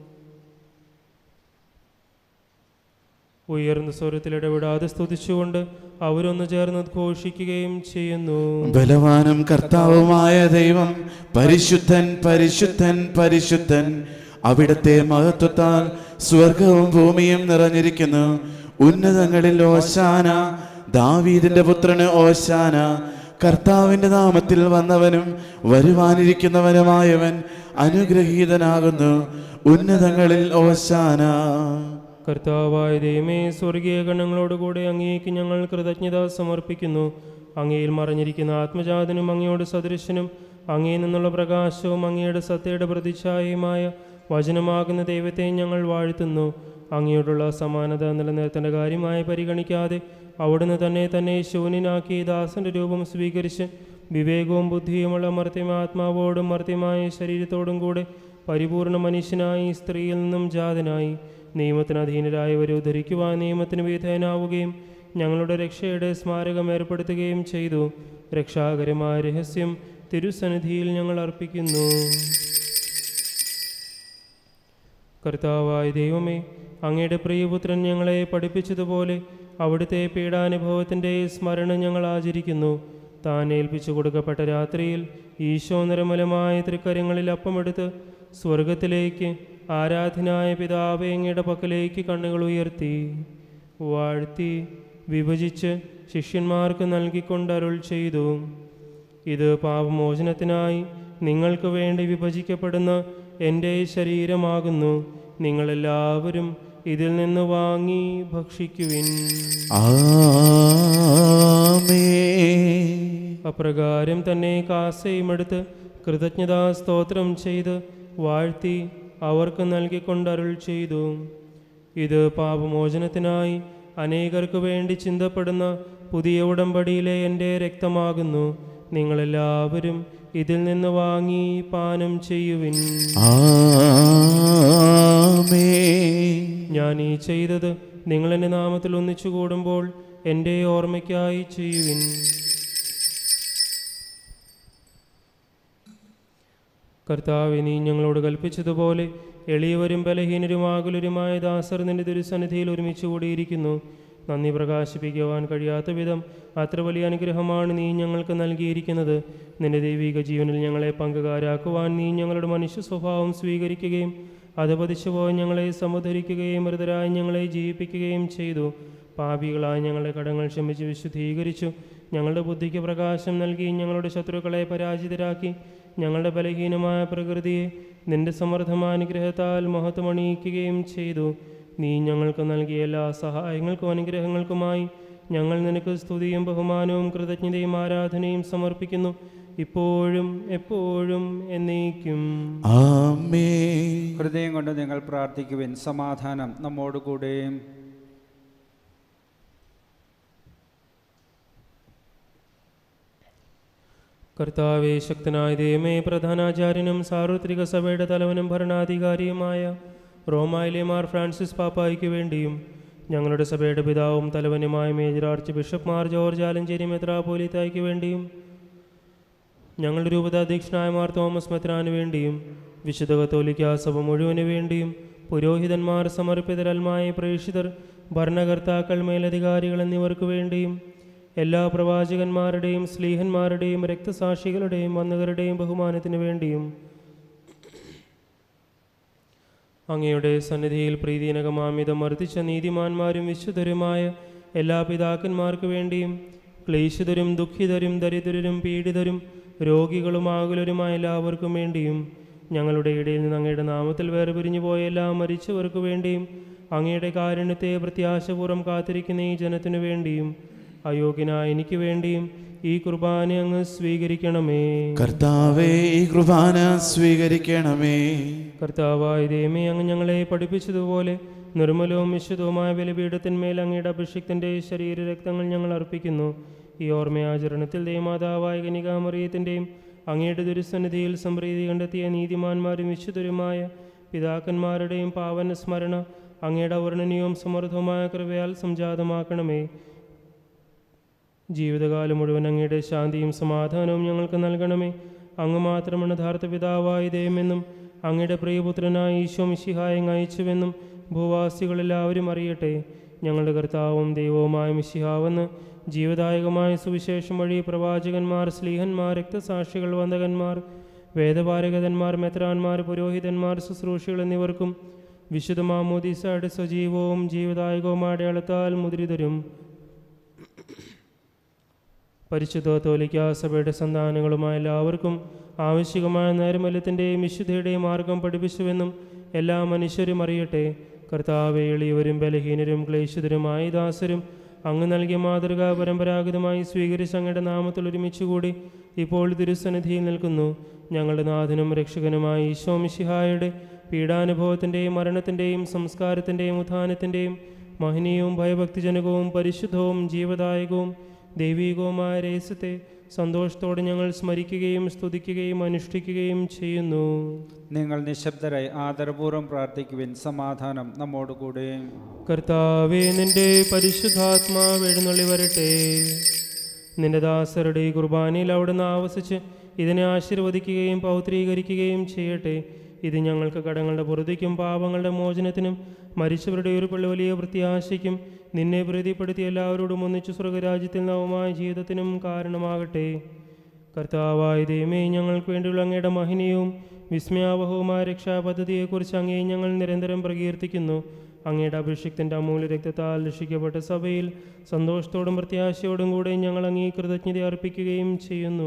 Speaker 1: ഉയർന്ന സ്വരത്തിൽ ഇടപെടാതെ സ്തുതിച്ചുകൊണ്ട് അവരൊന്ന് ചേർന്ന് ഘോഷിക്കുകയും ചെയ്യുന്നു.
Speaker 2: ബലവാനും കർത്താവുമായ ദൈവം പരിശുദ്ധൻ, പരിശുദ്ധൻ, പരിശുദ്ധൻ. അവിടുത്തെ മഹത്വത്താൽ സ്വർഗവും ഭൂമിയും നിറഞ്ഞിരിക്കുന്നു. ഉന്നതങ്ങളിൽ ഓശാന, ദാവീദിന്റെ പുത്രന് ഓശാന. കർത്താവിന്റെ നാമത്തിൽ വന്നവനും വരുവാനിരിക്കുന്നവനുമായവൻ അനുഗ്രഹീതനാകുന്നു. ഉന്നതങ്ങളിൽ ഓശാന.
Speaker 1: കർത്താവായ ദൈവമേ, സ്വർഗീയ ഗണങ്ങളോടുകൂടെ അങ്ങേക്ക് ഞങ്ങൾ കൃതജ്ഞത സമർപ്പിക്കുന്നു. അങ്ങയിൽ മറഞ്ഞിരിക്കുന്ന ആത്മജാതനും അങ്ങയോട് സദൃശനും അങ്ങയിൽ നിന്നുള്ള പ്രകാശവും അങ്ങയുടെ സത്യയുടെ പ്രതിച്ഛായയുമായ വചനമാകുന്ന ദൈവത്തെ ഞങ്ങൾ വാഴ്ത്തുന്നു. അങ്ങയോടുള്ള സമാനത നിലനിർത്തേണ്ട കാര്യമായി പരിഗണിക്കാതെ അവിടുന്ന് തന്നെ തന്നെ ശൂന്യനാക്കി ദാസന്റെ രൂപം സ്വീകരിച്ച് വിവേകവും ബുദ്ധിയുമുള്ള മർത്യമാത്മാവോടും മർത്യമായ ശരീരത്തോടും കൂടെ പരിപൂർണ മനുഷ്യനായി സ്ത്രീയിൽ നിന്നും ജാതനായി നിയമത്തിന് അധീനരായവരെ ഉദ്ധരിക്കുവാൻ നിയമത്തിന് വിധേയനാവുകയും ഞങ്ങളുടെ രക്ഷയുടെ സ്മാരകം ഏർപ്പെടുത്തുകയും ചെയ്തു. രക്ഷാകരമായ രഹസ്യം തിരുസന്നിധിയിൽ ഞങ്ങൾ അർപ്പിക്കുന്നു. കർത്താവായ ദൈവമേ, അങ്ങയുടെ പ്രിയപുത്രൻ ഞങ്ങളെ പഠിപ്പിച്ചതുപോലെ അവിടുത്തെ പീഡാനുഭവത്തിൻ്റെ സ്മരണ ഞങ്ങൾ ആചരിക്കുന്നു. താൻ ഏൽപ്പിച്ചു കൊടുക്കപ്പെട്ട രാത്രിയിൽ ഈശോ നിർമ്മലമായ തൃക്കരങ്ങളിൽ അപ്പമെടുത്ത് സ്വർഗത്തിലേക്ക് ആരാധനായ പിതാവേ അങ്ങയുടെ പക്കലേക്ക് കണ്ണുകൾ ഉയർത്തി വാഴ്ത്തി വിഭജിച്ച് ശിഷ്യന്മാർക്ക് നൽകിക്കൊണ്ട് അരുൾ ചെയ്തു: ഇത് പാപമോചനത്തിനായി നിങ്ങൾക്ക് വേണ്ടി വിഭജിക്കപ്പെടുന്ന എൻ്റെ ശരീരമാകുന്നു. നിങ്ങളെല്ലാവരും ഇതിൽ നിന്ന് വാങ്ങി ഭക്ഷിക്കുവിൻ. അപ്രകാരം തന്നെ കാസയുമെടുത്ത് കൃതജ്ഞതാ സ്തോത്രം ചെയ്ത് വാഴ്ത്തി അവർക്ക് നൽകിക്കൊണ്ട് അരുൾ ചെയ്തു: ഇത് പാപമോചനത്തിനായി അനേകർക്ക് വേണ്ടി ചിന്തപ്പെടുന്ന പുതിയ ഉടമ്പടിയിലെ എൻ്റെ രക്തമാകുന്നു. നിങ്ങളെല്ലാവരും ഇതിൽ നിന്ന് വാങ്ങി പാനം ചെയ്യുവിൻ. ഞാൻ ഈ ചെയ്തത് നിങ്ങൾ എൻ്റെ നാമത്തിൽ ഒന്നിച്ചു കൂടുമ്പോൾ എൻ്റെ ഓർമ്മയ്ക്കായി ചെയ്യുവിൻ. കർത്താവേ, നീ ഞങ്ങളോട് കൽപ്പിച്ചതുപോലെ എളിയവരും ബലഹീനരുമാകുലരുമായ ദാസർ നിന്റെ തിരുസന്നിധിയിൽ ഒരുമിച്ച് കൂടിയിരിക്കുന്നു. നന്ദി പ്രകാശിപ്പിക്കുവാൻ കഴിയാത്ത വിധം അത്ര വലിയ അനുഗ്രഹമാണ് നീ ഞങ്ങൾക്ക് നൽകിയിരിക്കുന്നത്. നിന്റെ ദൈവിക ജീവനിൽ ഞങ്ങളെ പങ്കുകാരാക്കുവാൻ നീ ഞങ്ങളുടെ മനുഷ്യ സ്വഭാവം സ്വീകരിക്കുകയും അധപതിച്ചുപോയി ഞങ്ങളെ സമുദ്ധരിക്കുകയും മൃതരായി ഞങ്ങളെ ജീവിപ്പിക്കുകയും ചെയ്തു. പാപികളായി ഞങ്ങളുടെ കടങ്ങൾ ക്ഷമിച്ച് വിശുദ്ധീകരിച്ചു. ഞങ്ങളുടെ ബുദ്ധിക്ക് പ്രകാശം നൽകി ഞങ്ങളുടെ ശത്രുക്കളെ പരാജിതരാക്കി ഞങ്ങളുടെ ബലഹീനമായ പ്രകൃതിയെ നിന്റെ സമൃദ്ധമായ അനുഗ്രഹത്താൽ മഹത്വമണിയിക്കുകയും ചെയ്തു. നീ ഞങ്ങൾക്ക് നൽകിയ എല്ലാ സഹായങ്ങൾക്കും അനുഗ്രഹങ്ങൾക്കുമായി ഞങ്ങൾ നിനക്ക് സ്തുതിയും ബഹുമാനവും കൃതജ്ഞതയും ആരാധനയും സമർപ്പിക്കുന്നു, ഇപ്പോഴും എപ്പോഴും എന്നേക്കും.
Speaker 2: ആമേൻ.
Speaker 3: ഹൃദയം കൊണ്ട് നിങ്ങൾ പ്രാർത്ഥിക്കുവിൻ. സമാധാനം നമ്മോടുകൂടെ.
Speaker 1: കർത്താവേ, ശക്തനായ ദൈവമേ, പ്രധാനാചാര്യനും സാർവത്രിക സഭയുടെ തലവനും ഭരണാധികാരിയുമായ റോമായിലെ മാർ ഫ്രാൻസിസ് പാപ്പായ്ക്ക് വേണ്ടിയും ഞങ്ങളുടെ സഭയുടെ പിതാവും തലവനുമായ major archbishop Mar George Alencherry മെത്രാപ്പോലീത്തായ്ക്ക് വേണ്ടിയും ഞങ്ങളുടെ രൂപതാധ്യക്ഷനായ മാർ തോമസ് മെത്രാന് വേണ്ടിയും വിശുദ്ധ കത്തോലിക്കാ സഭ മുഴുവന് വേണ്ടിയും പുരോഹിതന്മാർ, സമർപ്പിതരൽമായ പ്രേക്ഷിതർ, ഭരണകർത്താക്കൾ, മേലധികാരികൾ എന്നിവർക്ക് വേണ്ടിയും എല്ലാ പ്രവാചകന്മാരുടെയും സ്ലീഹന്മാരുടെയും രക്തസാക്ഷികളുടെയും വന്ദകരുടെയും ബഹുമാനത്തിനു വേണ്ടിയും അങ്ങയുടെ സന്നിധിയിൽ പ്രീതിനകമാമിതം വർദ്ധിച്ച നീതിമാന്മാരും വിശുദ്ധരുമായ എല്ലാ പിതാക്കന്മാർക്കു വേണ്ടിയും ക്ലേശിതരും ദുഃഖിതരും ദരിദ്രരും പീഡിതരും രോഗികളും ആകുലരുമായ എല്ലാവർക്കും വേണ്ടിയും ഞങ്ങളുടെ ഇടയിൽ നിന്ന് അങ്ങയുടെ നാമത്തിൽ വേർപിരിഞ്ഞു പോയ എല്ലാ മരിച്ചവർക്കു വേണ്ടിയും അങ്ങയുടെ കാരുണ്യത്തെ പ്രത്യാശപൂർവ്വം കാത്തിരിക്കുന്ന ഈ ജനത്തിനു വേണ്ടിയും അയോഗ്യനായ എനിക്ക് വേണ്ടിയും ഈ കുർബാന അങ്ങ് സ്വീകരിക്കണമേ.
Speaker 2: കർത്താവേ, ഈ കുർബാന സ്വീകരിക്കണമേ.
Speaker 1: കർത്താവായ ദൈവമേ, അങ്ങ് ഞങ്ങളെ പഠിപ്പിച്ചതുപോലെ നിർമ്മലവും വിശുദ്ധവുമായ ബലിപീഠത്തിന്മേൽ അങ്ങയുടെ അഭിഷിക്തൻ്റെ ശരീരരക്തങ്ങൾ ഞങ്ങൾ അർപ്പിക്കുന്നു. ഈ ഓർമ്മയാചരണത്തിൽ ദൈവമാതാവായ കന്യകാമറിയത്തിൻ്റെയും അങ്ങയുടെ ദുരുസന്നിധിയിൽ സംപ്രീതി കണ്ടെത്തിയ നീതിമാന്മാരും വിശുദ്ധരുമായ പിതാക്കന്മാരുടെയും പാവന സ്മരണ അങ്ങയുടെ അവർണ്ണനീയവും സമൃദ്ധവുമായ കൃപയാൽ സംജാതമാക്കണമേ. ജീവിതകാലം മുഴുവൻ അങ്ങയുടെ ശാന്തിയും സമാധാനവും ഞങ്ങൾക്ക് നൽകണമേ. അങ്ങ് മാത്രമാണ് യഥാർത്ഥ പിതാവായ ദൈവമെന്നും അങ്ങയുടെ പ്രിയപുത്രനായ ഈശോ മിശിഹായെ അയച്ചുവെന്നും ഭൂവാസികളെല്ലാവരും അറിയട്ടെ. ഞങ്ങളുടെ കർത്താവും ദൈവവുമായ മിശിഹാവെന്ന് ജീവദായകമായ സുവിശേഷം വഴി പ്രവാചകന്മാർ, സ്ലീഹന്മാർ, രക്തസാക്ഷികൾ, വന്ദകന്മാർ, വേദപാരകന്മാർ, മെത്രാന്മാർ, പുരോഹിതന്മാർ, ശുശ്രൂഷികൾ എന്നിവർക്കും വിശുദ്ധ മാമോദീസയുടെ സജീവവും ജീവദായകവുമായ അടയാളത്താൽ മുദ്രിതരും പരിശുദ്ധ കത്തോലിക്കാ സഭയുടെ സന്താനങ്ങളുമായ എല്ലാവർക്കും ആവശ്യമായ നൈർമല്യത്തിൻ്റെയും വിശുദ്ധിയുടെയും മാർഗം പഠിപ്പിച്ചുവെന്നും എല്ലാ മനുഷ്യരും അറിയട്ടെ. കർത്താവേ, എളിയവരും ബലഹീനരും ക്ലേശിതരുമായ ദാസരും അങ്ങ് നൽകിയ മാതൃക പരമ്പരാഗതമായി സ്വീകരിച്ച് അങ്ങയുടെ നാമത്തിൽ ഒരുമിച്ചുകൂടി ഇപ്പോൾ തിരുസന്നിധിയിൽ നിൽക്കുന്നു. ഞങ്ങളുടെ നാഥനും രക്ഷകനുമായ ഈശോ മിശിഹായുടെ പീഡാനുഭവത്തിൻ്റെയും മരണത്തിൻ്റെയും സംസ്കാരത്തിൻ്റെയും ഉത്ഥാനത്തിൻ്റെയും മഹനീയവും ഭയഭക്തിജനകവും പരിശുദ്ധവും ജീവദായകവും ദൈവികവുമായ രഹസ്യത്തെ സന്തോഷത്തോടെ ഞങ്ങൾ സ്മരിക്കുകയും സ്തുതിക്കുകയും അനുഷ്ഠിക്കുകയും ചെയ്യുന്നു.
Speaker 3: നിങ്ങൾ നിശബ്ദരായി ആദരപൂർവ്വം പ്രാർത്ഥിക്കുവിൻ. സമാധാനം നമ്മോടുകൂടെ.
Speaker 1: കർത്താവേ, നിന്റെ പരിശുദ്ധാത്മാവ് എഴുന്നള്ളി വരട്ടെ. നിന്റെ ദാസരുടെ ഈ കുർബാനയിൽ അവിടുന്ന് ആവസിച്ച് ഇതിനെ ആശീർവദിക്കുകയും പൗത്രീകരിക്കുകയും ചെയ്യട്ടെ. ഇത് ഞങ്ങൾക്ക് കടങ്ങളുടെ പുറത്തേക്കും പാപങ്ങളുടെ മോചനത്തിനും മരിച്ചവരുടെ ഒരു പള്ളി വലിയ പ്രത്യാശയ്ക്കും നിന്നെ പ്രീതിപ്പെടുത്തി എല്ലാവരോടും ഒന്നിച്ചു സ്വർഗരാജ്യത്തിൽ നവമായ ജീവിതത്തിനും കാരണമാകട്ടെ. കർത്താവായ ദൈവമേ, ഞങ്ങൾക്ക് വേണ്ടിയുള്ള അങ്ങയുടെ മഹനീയവും വിസ്മയാവഹവുമായ രക്ഷാപദ്ധതിയെക്കുറിച്ച് അങ്ങേ ഞങ്ങൾ നിരന്തരം പ്രകീർത്തിക്കുന്നു. അങ്ങയുടെ അഭിഷിക്തൻ്റെ അമൂല്യ രക്തത്താൽ രക്ഷിക്കപ്പെട്ട സഭയിൽ സന്തോഷത്തോടും പ്രത്യാശയോടും കൂടെ ഞങ്ങൾ അങ്ങേ കൃതജ്ഞത അർപ്പിക്കുകയും ചെയ്യുന്നു.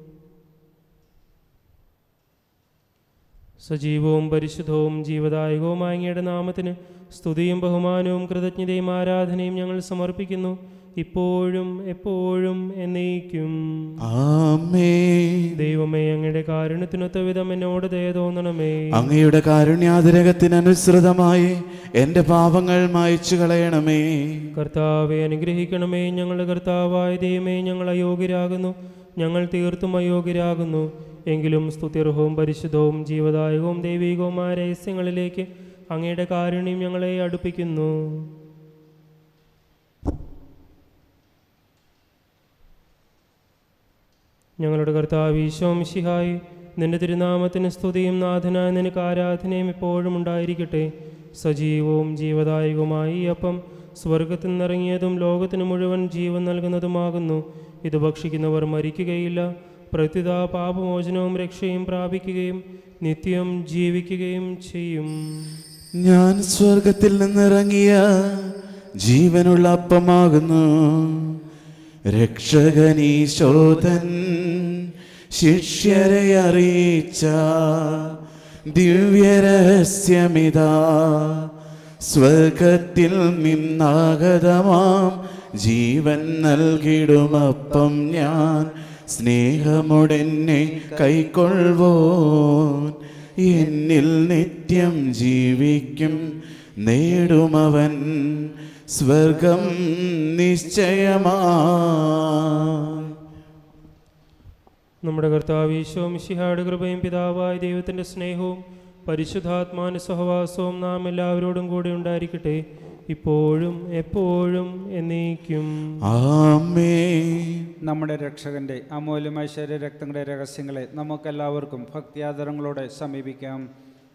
Speaker 1: സജീവവും പരിശുദ്ധവും ജീവദായകവുമായ അങ്ങയുടെ നാമത്തിന് സ്തുതിയും ബഹുമാനവും കൃതജ്ഞതയും ആരാധനയും ഞങ്ങൾ സമർപ്പിക്കുന്നു, ഇപ്പോഴും എപ്പോഴും എന്നേക്കും.
Speaker 2: ആമേൻ.
Speaker 1: ദൈവമേ, അങ്ങയുടെ കാരുണ്യത്തിനൊത്ത വിധം എന്നോട് ദയ തോന്നണമേ.
Speaker 2: അങ്ങയുടെ കാരുണ്യാതിരകത്തിനനുസൃതമായി എൻ്റെ പാപങ്ങൾ മായ്ച്ചു കളയണമേ.
Speaker 1: കർത്താവെ, അനുഗ്രഹിക്കണമേ. ഞങ്ങളുടെ കർത്താവായ ദൈവമേ, ഞങ്ങൾ അയോഗ്യരാകുന്നു, ഞങ്ങൾ തീർത്തും അയോഗ്യരാകുന്നു. എങ്കിലും സ്തുത്യർഹവും പരിശുദ്ധവും ജീവദായകവും ദൈവികവുമായ രഹസ്യങ്ങളിലേക്ക് അങ്ങയുടെ കാരുണ്യം ഞങ്ങളെ അടുപ്പിക്കുന്നു. ഞങ്ങളുടെ കർത്താവ് ഈശോ മിശിഹായി, നിന്റെ തിരുനാമത്തിന് സ്തുതിയും നാഥനായ നിനക്ക് ആരാധനയും എപ്പോഴും ഉണ്ടായിരിക്കട്ടെ. സജീവവും ജീവദായകവുമായി ഈ അപ്പം സ്വർഗത്തിൽ നിന്നിറങ്ങിയതും ലോകത്തിന് മുഴുവൻ ജീവൻ നൽകുന്നതുമാകുന്നു. ഇത് ഭക്ഷിക്കുന്നവർ മരിക്കുകയില്ല, പ്രത്യുത പാപമോചനവും രക്ഷയും പ്രാപിക്കുകയും നിത്യം ജീവിക്കുകയും ചെയ്യും.
Speaker 2: ഞാൻ സ്വർഗത്തിൽ നിന്നിറങ്ങിയ ജീവനുള്ള അപ്പമാകുന്നു. രക്ഷകനീശോധൻ ശിഷ്യരെ അറിയിച്ച ദിവ്യരഹസ്യമിതാ, സ്വർഗത്തിൽ നിന്നാഗതമാം ജീവൻ നൽകിടുമപ്പം ഞാൻ. സ്നേഹമുടെന്നെ കൈക്കൊള്ളുവോൻ എന്നിൽ നിത്യം ജീവിക്കും. നേടുമവൻ സ്വർഗം നിശ്ചയമാ.
Speaker 1: നമ്മുടെ കർത്താവ് ഈശോ മിശിഹായുടെ കൃപയും പിതാവായ ദൈവത്തിൻ്റെ സ്നേഹവും പരിശുദ്ധാത്മാവിൻ്റെ സഹവാസവും നാം എല്ലാവരോടും കൂടെ ഉണ്ടായിരിക്കട്ടെ, ഇപ്പോഴും എപ്പോഴും എന്നേക്കും.
Speaker 2: ആമേൻ.
Speaker 3: നമ്മുടെ രക്ഷകന്റെ അമൂല്യമായ ശരീരരക്തങ്ങളുടെ രഹസ്യങ്ങളെ നമുക്കെല്ലാവർക്കും ഭക്തിയാദരങ്ങളോടെ സമീപിക്കാം.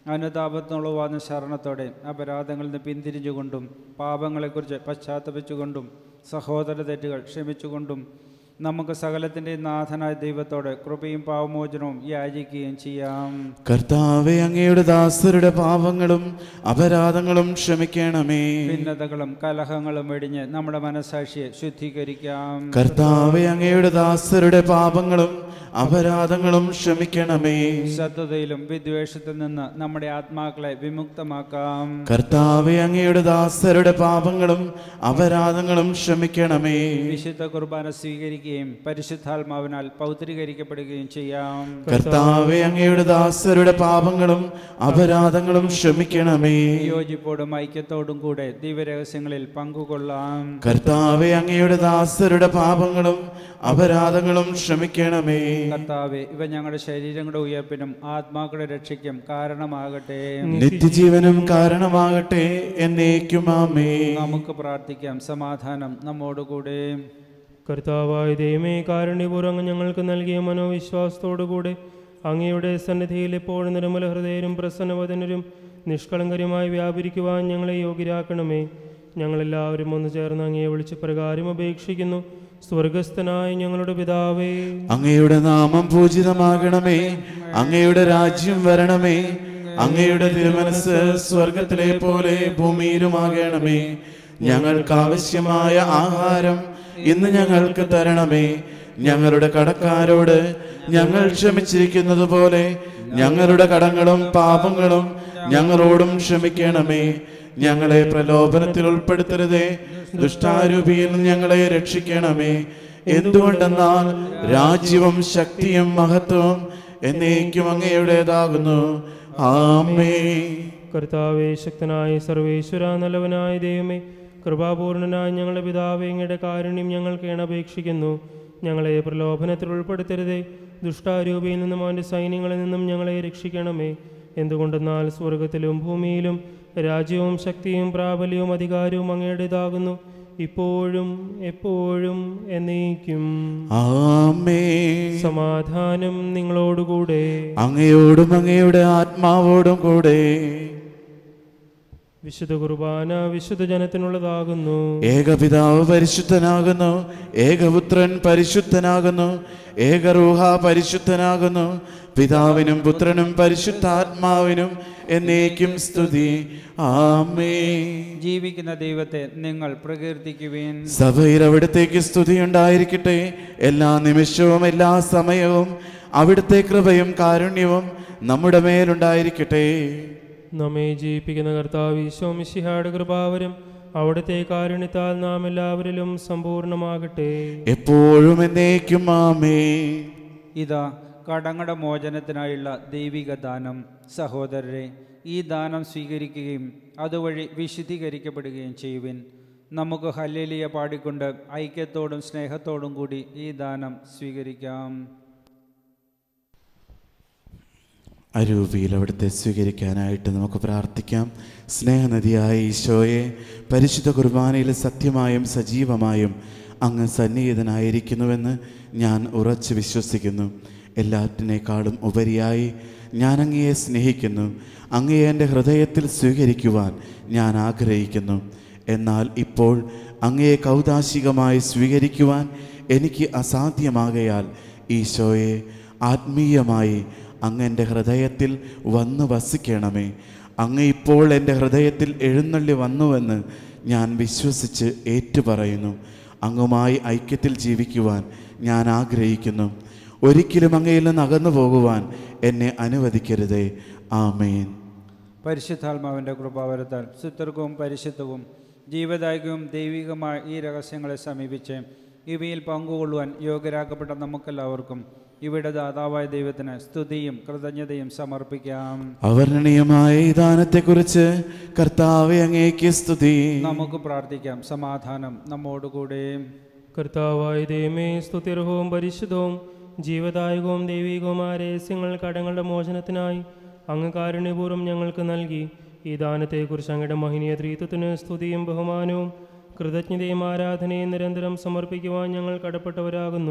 Speaker 3: അനുതാപത്തിനുള്ളവാന്ന ശരണത്തോടെ അപരാധങ്ങളിൽ നിന്ന് പിന്തിരിഞ്ഞുകൊണ്ടും പാപങ്ങളെക്കുറിച്ച് പശ്ചാത്തപിച്ചുകൊണ്ടും സഹോദര തെറ്റുകൾ ക്ഷമിച്ചുകൊണ്ടും നമുക്ക് സകലത്തിൻ്റെ നാഥനായ ദൈവത്തോട് കൃപയും പാവമോചനവും യാചിക്കുകയും ചെയ്യാം.
Speaker 2: കർത്താവേ, അങ്ങയുടെ ദാസരുടെ പാപങ്ങളും അപരാധങ്ങളും ക്ഷമിക്കണമേ.
Speaker 3: ഭിന്നതകളും കലഹങ്ങളും വെടിഞ്ഞ് നമ്മുടെ മനസ്സാക്ഷിയെ ശുദ്ധീകരിക്കാം.
Speaker 2: കർത്താവേ, അങ്ങയുടെ ദാസരുടെ പാപങ്ങളും അപരാധങ്ങളും ക്ഷമിക്കണമേ.
Speaker 3: ശത്രുതയിലും വിദ്വേഷത്തിൽ നിന്ന് നമ്മുടെ ആത്മാക്കളെ വിമുക്തമാക്കാം.
Speaker 2: കർത്താവേ, അങ്ങയുടെ ദാസരുടെ പാപങ്ങളും അപരാധങ്ങളും ക്ഷമിക്കണമേ.
Speaker 3: വിശുദ്ധ കുർബാന സ്വീകരിക്കുകയും പരിശുദ്ധാത്മാവിനാൽ പൗത്രീകരിക്കപ്പെടുകയും ചെയ്യാം.
Speaker 2: കർത്താവേ, അങ്ങയുടെ ദാസരുടെ പാപങ്ങളും അപരാധങ്ങളും ക്ഷമിക്കണമേ.
Speaker 3: യോജിപ്പോടും ഐക്യത്തോടും കൂടെ ദിവ്യരഹസ്യങ്ങളിൽ പങ്കുകൊള്ളാം.
Speaker 2: കർത്താവേ, അങ്ങയുടെ ദാസരുടെ പാപങ്ങളും അപരാധങ്ങളും ക്ഷമിക്കണമേ.
Speaker 3: കർത്താവേ, ഇവ ഞങ്ങളുടെ ശരീരങ്ങളുടെ ഉയർപ്പിനും ആത്മാക്കളുടെ രക്ഷയ്ക്കും കാരണമാകട്ടെ.
Speaker 2: നിത്യജീവനും കാരണമാകട്ടെ. എന്നേക്കും ആമേൻ.
Speaker 3: നമുക്ക് പ്രാർത്ഥിക്കാം. സമാധാനം നമ്മോടുകൂടെ.
Speaker 1: കർത്താവായ ദൈവമേ, കാരുണ്യപൂർവ്വം ഞങ്ങൾക്ക് നൽകിയ മനോവിശ്വാസത്തോടുകൂടെ അങ്ങയുടെ സന്നിധിയിൽ എപ്പോഴും നിർമ്മല ഹൃദയരും പ്രസന്നവദനരും നിഷ്കളങ്കരുമായി വ്യാപരിക്കുവാൻ ഞങ്ങളെ യോഗ്യരാക്കണമേ. ഞങ്ങളെല്ലാവരും ഒന്ന് ചേർന്ന് അങ്ങയെ വിളിച്ച് പ്രകാരം അപേക്ഷിക്കുന്നു. സ്വർഗസ്ഥനായ ഞങ്ങളുടെ പിതാവേ,
Speaker 2: അങ്ങയുടെ നാമം പൂജിതമാകണമേ. അങ്ങയുടെ രാജ്യം വരണമേ. അങ്ങയുടെ തിരുമനസ് സ്വർഗത്തിലെ പോലെ ഭൂമിയിലുമാകണമേ. ഞങ്ങൾക്ക് ആവശ്യമായ ആഹാരം ഇന്ന് ഞങ്ങൾക്ക് തരണമേ. ഞങ്ങളുടെ കടക്കാരോട് ഞങ്ങൾ ക്ഷമിച്ചിരിക്കുന്നത് പോലെ ഞങ്ങളുടെ കടങ്ങളും പാപങ്ങളും ഞങ്ങളോടും ക്ഷമിക്കണമേ. ഞങ്ങളെ പ്രലോഭനത്തിൽ ഉൾപ്പെടുത്തരുതേ, ദുഷ്ടാരൂപിയിൽ ഞങ്ങളെ രക്ഷിക്കണമേ. എന്തുകൊണ്ടെന്നാൽ രാജ്യവും ശക്തിയും മഹത്വവും എന്നേക്കും അങ്ങയുടേതാകുന്നു. ആമേൻ.
Speaker 1: കർത്താവേ, ശക്തനായ സർവേശ്വര, നല്ലവനായ ദൈവമേ, കൃപാപൂർണനായ ഞങ്ങളുടെ പിതാവേ, അങ്ങയുടെ കാരുണ്യം ഞങ്ങൾക്ക് അപേക്ഷിക്കുന്നു. ഞങ്ങളെ പ്രലോഭനത്തിൽ ഉൾപ്പെടുത്തരുതേ, ദുഷ്ടാരൂപിയിൽ നിന്നും അവൻ്റെ സൈന്യങ്ങളിൽ നിന്നും ഞങ്ങളെ രക്ഷിക്കണമേ. എന്തുകൊണ്ടെന്നാൽ സ്വർഗത്തിലും ഭൂമിയിലും രാജ്യവും ശക്തിയും പ്രാബല്യവും അധികാരവും അങ്ങയുടേതാകുന്നു, ഇപ്പോഴും എപ്പോഴും എന്നേക്കും.
Speaker 2: ആമേൻ.
Speaker 1: സമാധാനം നിങ്ങളോടുകൂടെ.
Speaker 2: അങ്ങയോടും അങ്ങയുടെ ആത്മാവോടും കൂടെ.
Speaker 1: വിശുദ്ധ കുർബാന വിശുദ്ധ ജനത്തിനുള്ളതാകുന്നു.
Speaker 2: ഏകപിതാവ് പരിശുദ്ധനാകുന്നു, ഏകപുത്രൻ പരിശുദ്ധനാകുന്നു, ഏകറൂഹ പരിശുദ്ധനാകുന്നു. പിതാവിനും പുത്രനും പരിശുദ്ധാത്മാവിനും എന്നേക്കും സ്തുതി. ആമേൻ.
Speaker 3: ജീവിക്കുന്ന ദൈവത്തെ നിങ്ങൾ പ്രകീർത്തിക്കുവിൻ.
Speaker 2: സഭയിൽ അവിടത്തേക്ക് സ്തുതി ഉണ്ടായിരിക്കട്ടെ. എല്ലാ നിമിഷവും എല്ലാ സമയവും അവിടുത്തെ കൃപയും കാരുണ്യവും നമ്മുടെ മേലുണ്ടായിരിക്കട്ടെ.
Speaker 1: നമ്മെ ജീവിപ്പിക്കുന്ന കർത്താവ് ഈശോ മിശിഹായുടെ കൃപാവരം അവിടുത്തെ കാരുണ്യത്താൽ നാം എല്ലാവരിലും സമ്പൂർണ്ണമാകട്ടെ.
Speaker 2: എപ്പോഴും എന്നേക്കും ആമേൻ.
Speaker 3: ഇതാ കടങ്ങളുടെ മോചനത്തിനായുള്ള ദൈവിക ദാനം. സഹോദരരെ, ഈ ദാനം സ്വീകരിക്കുകയും അതുവഴി വിശുദ്ധീകരിക്കപ്പെടുകയും ചെയ്യുവിൻ. നമുക്ക് ഹല്ലേലൂയ പാടിക്കൊണ്ട് ഐക്യത്തോടും സ്നേഹത്തോടും കൂടി ഈ ദാനം സ്വീകരിക്കാം.
Speaker 2: അരൂപിയിൽ അവിടുത്തെ സ്വീകരിക്കാനായിട്ട് നമുക്ക് പ്രാർത്ഥിക്കാം. സ്നേഹനദിയായ ഈശോയെ, പരിശുദ്ധ കുർബാനയിൽ സത്യമായും സജീവമായും അങ്ങ് സന്നിഹിതനായിരിക്കുന്നുവെന്ന് ഞാൻ ഉറച്ചു വിശ്വസിക്കുന്നു. എല്ലാറ്റിനേക്കാളും ഉപരിയായി ഞാൻ അങ്ങയെ സ്നേഹിക്കുന്നു. അങ്ങയെ എൻ്റെ ഹൃദയത്തിൽ സ്വീകരിക്കുവാൻ ഞാൻ ആഗ്രഹിക്കുന്നു. എന്നാൽ ഇപ്പോൾ അങ്ങയെ കൗതാശികമായി സ്വീകരിക്കുവാൻ എനിക്ക് അസാധ്യമാകയാൽ ഈശോയെ, ആത്മീയമായി അങ്ങ് എൻ്റെ ഹൃദയത്തിൽ വന്നു വസിക്കണമേ. അങ്ങ് ഇപ്പോൾ എൻ്റെ ഹൃദയത്തിൽ എഴുന്നള്ളി വന്നുവെന്ന് ഞാൻ വിശ്വസിച്ച് ഏറ്റുപറയുന്നു. അങ്ങുമായി ഐക്യത്തിൽ ജീവിക്കുവാൻ ഞാൻ ആഗ്രഹിക്കുന്നു. ഒരിക്കലും അങ്ങയിൽ നിന്ന് അകന്നു പോകുവാൻ എന്നെ അനുവദിക്കരുതേ. ആമേൻ.
Speaker 3: പരിശുദ്ധാത്മാവിൻ്റെ കൃപാവരത്താൽ സുത്തർക്കവും പരിശുദ്ധവും ജീവദായകവും ദൈവികമായ ഈ രഹസ്യങ്ങളെ സമീപിച്ച് ഇവയിൽ പങ്കുകൊള്ളുവാൻ യോഗ്യരാക്കപ്പെട്ട നമുക്കെല്ലാവർക്കും ഇവിടെ ദാതാവായ ദൈവത്തിന് സ്തുതിയും കൃതജ്ഞതയും സമർപ്പിക്കാം.
Speaker 2: അവർണ്ണനീയമായ ഈ ദാനത്തെക്കുറിച്ച് കർത്താവേ, അങ്ങേക്ക് സ്തുതി.
Speaker 3: നമുക്ക് പ്രാർത്ഥിക്കാം. സമാധാനം നമ്മോടുകൂടെ.
Speaker 1: കർത്താവായ ദൈവമേ, സ്തുത്യർഹവും പരിശുദ്ധവും ജീവദായകവും ദൈവികവുമായ രഹസ്യങ്ങൾ കടങ്ങളുടെ മോചനത്തിനായി അങ്ങ് കാരുണ്യപൂർവ്വം ഞങ്ങൾക്ക് നൽകി. ഈ ദാനത്തെക്കുറിച്ച് അങ്ങയുടെ മഹനീയ ത്രിത്വത്തിന് സ്തുതിയും ബഹുമാനവും കൃതജ്ഞതയും ആരാധനയും നിരന്തരം സമർപ്പിക്കുവാൻ ഞങ്ങൾ കടപ്പെട്ടവരാകുന്നു.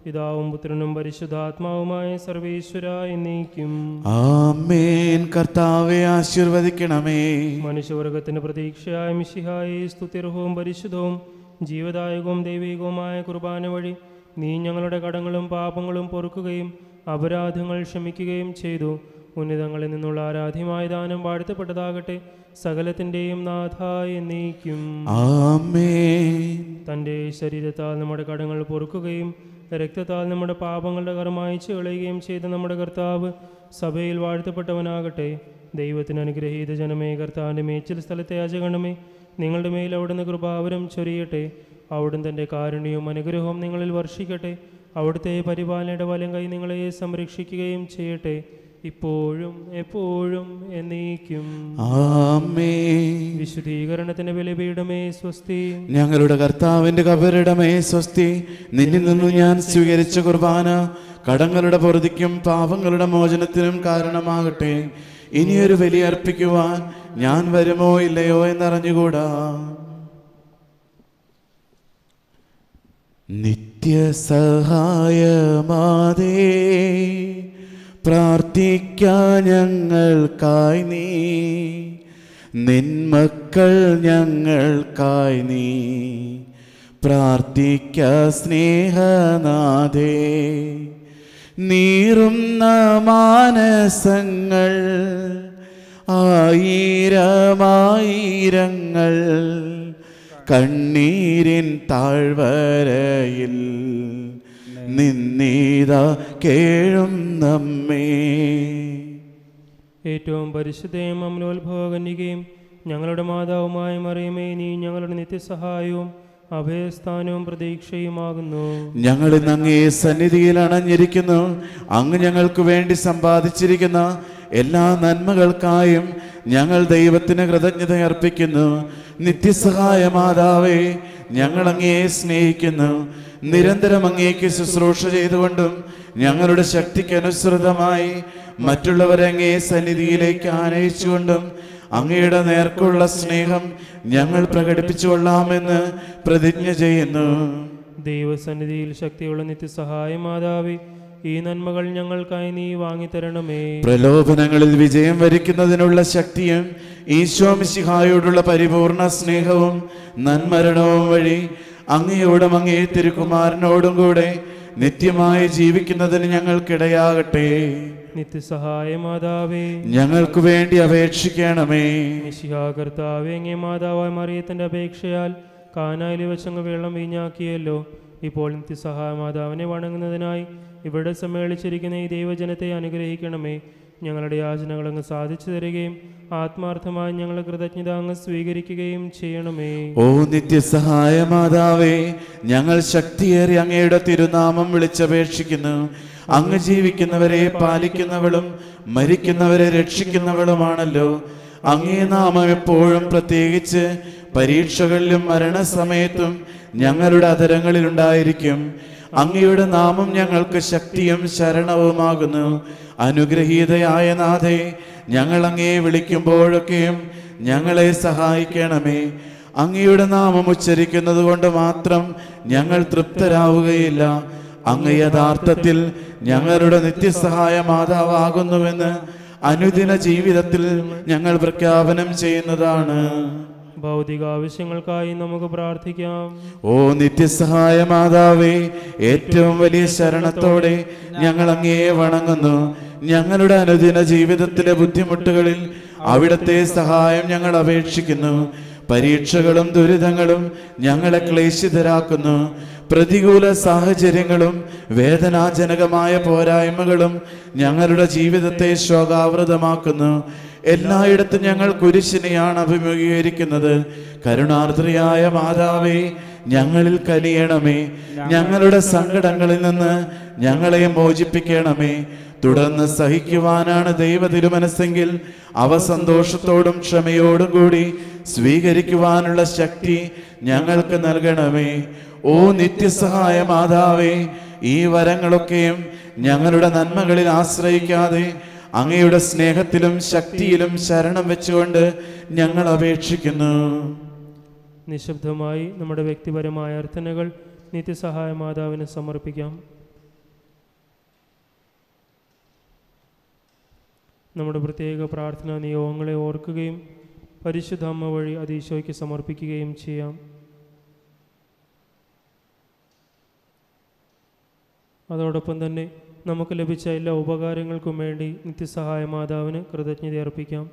Speaker 1: പിതാവും പുത്രനും പരിശുദ്ധാത്മാവുമായ സർവേശ്വര എന്നേക്കും.
Speaker 2: ആമേൻ. കർത്താവെ ആശീർവദിക്കണമേ.
Speaker 1: മനുഷ്യവർഗത്തിന്റെ പ്രതീക്ഷയായ മിശിഹായെ സ്തുത്യർഹവും പരിശുദ്ധവും ജീവദായകവും ദൈവികവുമായ കുർബാന വഴി നീ ഞങ്ങളുടെ കടങ്ങളും പാപങ്ങളും പൊറുക്കുകയും അപരാധങ്ങൾ ക്ഷമിക്കുകയും ചെയ്തു. ഉന്നതങ്ങളിൽ നിന്നുള്ള ആരാധ്യമായ ദാനം വാഴ്ത്തപ്പെട്ടതാകട്ടെ, സകലത്തിൻ്റെയും നാഥ എന്നേക്കും.
Speaker 2: ആമേൻ.
Speaker 1: തൻ്റെ ശരീരത്താൽ നമ്മുടെ കടങ്ങൾ പൊറുക്കുകയും രക്തത്താൽ നമ്മുടെ പാപങ്ങളുടെ കറ മായ്ച്ചു കളയുകയും ചെയ്ത നമ്മുടെ കർത്താവ് സഭയിൽ വാഴ്ത്തപ്പെട്ടവനാകട്ടെ. ദൈവത്തിന് അനുഗ്രഹീത ജനമേ, കർത്താവിൻ്റെ മേച്ചിൽ സ്ഥലത്തെ അജഗണമേ, നിങ്ങളുടെ മേൽ അവിടുന്ന് കൃപാവരം ചൊരിയട്ടെ. അവിടുന്ന് തൻ്റെ കാരുണ്യവും അനുഗ്രഹവും നിങ്ങളിൽ വർഷിക്കട്ടെ. അവിടുത്തെ പരിപാലനയുടെ വലം കൈ നിങ്ങളെ സംരക്ഷിക്കുകയും ചെയ്യട്ടെ, ഇപ്പോഴും എപ്പോഴും എന്നേക്കും.
Speaker 2: ആമേൻ.
Speaker 1: വിശുദ്ധീകരണത്തിന്റെ ബലിപീഠമേ സ്വസ്തി.
Speaker 2: ഞങ്ങളുടെ കർത്താവിന്റെ കബറിടമേ സ്വസ്തി. നിന്നിൽ നിന്നു ഞാൻ സ്വീകരിച്ച കുർബാന കടങ്ങളുടെ പൊറുതിക്കും പാപങ്ങളുടെ മോചനത്തിനും കാരണമാകട്ടെ. ഇനിയൊരു ബലി അർപ്പിക്കുവാൻ ഞാൻ വരുമോ ഇല്ലയോ എന്നറിഞ്ഞുകൂടാ. നിത്യസഹായമാതേ, പ്രാർത്ഥിക്കാൻ ഞങ്ങൾക്കായി നീ, നിന്മക്കൾ ഞങ്ങൾക്കായി നീ, പ്രാർത്ഥിക്ക സ്നേഹനാഥേ. നീറുന്ന മാനസങ്ങൾ ആയിരമായിരങ്ങൾ കണ്ണീരിൻ താഴ്വരയിൽ നിന്നീത കേഴും നമ്മേ.
Speaker 1: ഏറ്റവും പരിശുദ്ധയും അമലോത്ഭവകന്യകയും ഞങ്ങളുടെ മാതാവുമായ മറിയമേ, നീ ഞങ്ങളുടെ നിത്യസഹായവും അഭയസ്ഥാനവും പ്രതീക്ഷയുമാകുന്നു.
Speaker 2: ഞങ്ങൾ ഇന്ന് അങ്ങേ സന്നിധിയിൽ അണഞ്ഞിരിക്കുന്നു. അങ്ങ് ഞങ്ങൾക്ക് വേണ്ടി സമ്പാദിച്ചിരിക്കുന്ന എല്ലാ നന്മകൾക്കായും ഞങ്ങൾ ദൈവത്തിന് കൃതജ്ഞത അർപ്പിക്കുന്നു. നിത്യസഹായ മാതാവേ, ഞങ്ങൾ അങ്ങയെ സ്നേഹിക്കുന്നു. നിരന്തരം അങ്ങേക്ക് ശുശ്രൂഷ ചെയ്തുകൊണ്ടും ഞങ്ങളുടെ ശക്തിക്ക് അനുസൃതമായി മറ്റുള്ളവരെ അങ്ങേ സന്നിധിയിലേക്ക് ആനയിച്ചുകൊണ്ടും അങ്ങയുടെ നേർക്കുള്ള സ്നേഹം ഞങ്ങൾ പ്രകടിപ്പിച്ചുകൊള്ളാമെന്ന് പ്രതിജ്ഞ ചെയ്യുന്നു.
Speaker 1: ദൈവസന്നിധിയിൽ ശക്തിയുള്ള നിത്യസഹായ മാതാവേ, ഈ നന്മകൾ ഞങ്ങൾക്കായി നീ വാങ്ങിത്തരണമേ.
Speaker 2: പ്രലോഭനങ്ങളിൽ വിജയം വരിക്കുന്നതിനുള്ള ശക്തിയും ഈശോ മിശിഹായോടുള്ള പരിപൂർണ സ്നേഹവും നന്മരണവും വഴി അങ്ങയോടും അങ്ങേ തിരുക്കുമാരനോടും കൂടെ നിത്യമായി ജീവിക്കുന്നതിന് ഞങ്ങൾക്കിടയാകട്ടെ.
Speaker 1: നിത്യസഹായ മാതാവേ,
Speaker 2: ഞങ്ങൾക്ക് വേണ്ടി അപേക്ഷിക്കണമേ.
Speaker 1: മിശിഹാ കർത്താവേ, അങ്ങേ മാതാവായ മറിയത്തിന്റെ അപേക്ഷയാൽ കാനായിലെ വശങ്ങ് വെള്ളം വീഞ്ഞാക്കിയല്ലോ. ഇപ്പോൾ നിത്യസഹായ മാതാവിനെ വണങ്ങുന്നതിനായി ഇവിടെ സമ്മേളിച്ചിരിക്കുന്ന ഈ ദൈവജനത്തെ അനുഗ്രഹിക്കണമേ. ഞങ്ങളുടെ യാചനകൾ അങ്ങ് സാധിച്ചു തരികയും ആത്മാർത്ഥമായി ഞങ്ങളുടെ കൃതജ്ഞത അങ്ങ് സ്വീകരിക്കുകയും ചെയ്യണമേ.
Speaker 2: ഓ നിത്യസഹായ മാതാവേ, ഞങ്ങൾ ശക്തിയേറി അങ്ങയുടെ തിരുനാമം വിളിച്ചപേക്ഷിക്കുന്നു. അങ്ങ് ജീവിക്കുന്നവരെ പാലിക്കുന്നവളും മരിക്കുന്നവരെ രക്ഷിക്കുന്നവളുമാണല്ലോ. അങ്ങേ നാമം എപ്പോഴും, പ്രത്യേകിച്ച് പരീക്ഷകളിലും മരണസമയത്തും ഞങ്ങളുടെ അധരങ്ങളിലുണ്ടായിരിക്കും. അങ്ങയുടെ നാമം ഞങ്ങൾക്ക് ശക്തിയും ശരണവുമാകുന്നു. അനുഗ്രഹീതയായ നാഥേ, ഞങ്ങൾ അങ്ങയെ വിളിക്കുമ്പോഴൊക്കെയും ഞങ്ങളെ സഹായിക്കണമേ. അങ്ങയുടെ നാമം ഉച്ചരിക്കുന്നത് കൊണ്ട് മാത്രം ഞങ്ങൾ തൃപ്തരാവുകയില്ല. അങ്ങ് യഥാർത്ഥത്തിൽ ഞങ്ങളുടെ നിത്യസഹായ മാതാവാകുന്നുവെന്ന് അനുദിന ജീവിതത്തിൽ ഞങ്ങൾ പ്രഖ്യാപനം ചെയ്യുന്നതാണ്.
Speaker 1: ഭൗതിക ആവശ്യങ്ങൾക്കായി നമുക്ക് പ്രാർത്ഥിക്കാം.
Speaker 2: ഓ നിത്യസഹായ മാതാവേ, ഏറ്റവും വലിയ ശരണത്തോടെ ഞങ്ങൾ അങ്ങയെ വണങ്ങുന്നു. ഞങ്ങളുടെ അനുദിന ജീവിതത്തിലെ ബുദ്ധിമുട്ടുകളിൽ അവിടുത്തെ സഹായം ഞങ്ങൾ അപേക്ഷിക്കുന്നു. പരീക്ഷകളും ദുരിതങ്ങളും ഞങ്ങളെ ക്ലേശിതരാക്കുന്നു. പ്രതികൂല സാഹചര്യങ്ങളും വേദനാജനകമായ പോരായ്മകളും ഞങ്ങളുടെ ജീവിതത്തെ ശോകാവൃതമാക്കുന്നു. എല്ലായിടത്തും ഞങ്ങൾ കുരിശിനെയാണ് അഭിമുഖീകരിക്കുന്നത്. കരുണാർദ്രയായ മാതാവേ, ഞങ്ങളിൽ കനിയണമേ. ഞങ്ങളുടെ സങ്കടങ്ങളിൽ നിന്ന് ഞങ്ങളെ മോചിപ്പിക്കണമേ. തുടർന്ന് സഹിക്കുവാനാണ് ദൈവ തിരുമനസ്സെങ്കിൽ അവ സന്തോഷത്തോടും ക്ഷമയോടും കൂടി സ്വീകരിക്കുവാനുള്ള ശക്തി ഞങ്ങൾക്ക് നൽകണമേ. ഓ നിത്യസഹായ മാതാവേ, ഈ വരങ്ങളൊക്കെയും ഞങ്ങളുടെ നന്മകളിൽ ആശ്രയിക്കാതെ അങ്ങയുടെ സ്നേഹത്തിലും ശക്തിയിലും ശരണം വെച്ചുകൊണ്ട് ഞങ്ങൾ അപേക്ഷിക്കുന്നു.
Speaker 1: നിശബ്ദമായി നമ്മുടെ വ്യക്തിപരമായ അർത്ഥനകൾ നിത്യസഹായ മാതാവിന് സമർപ്പിക്കാം. നമ്മുടെ പ്രത്യേക പ്രാർത്ഥനാ നിയോഗങ്ങളെ ഓർക്കുകയും പരിശുദ്ധ അമ്മ വഴി അത് ഈശോയ്ക്ക് സമർപ്പിക്കുകയും ചെയ്യാം. അതോടൊപ്പം തന്നെ നമുക്ക് ലഭിച്ച എല്ലാ ഉപകാരങ്ങൾക്കും വേണ്ടി നിത്യസഹായ മാതാവിന് കൃതജ്ഞത അർപ്പിക്കാം.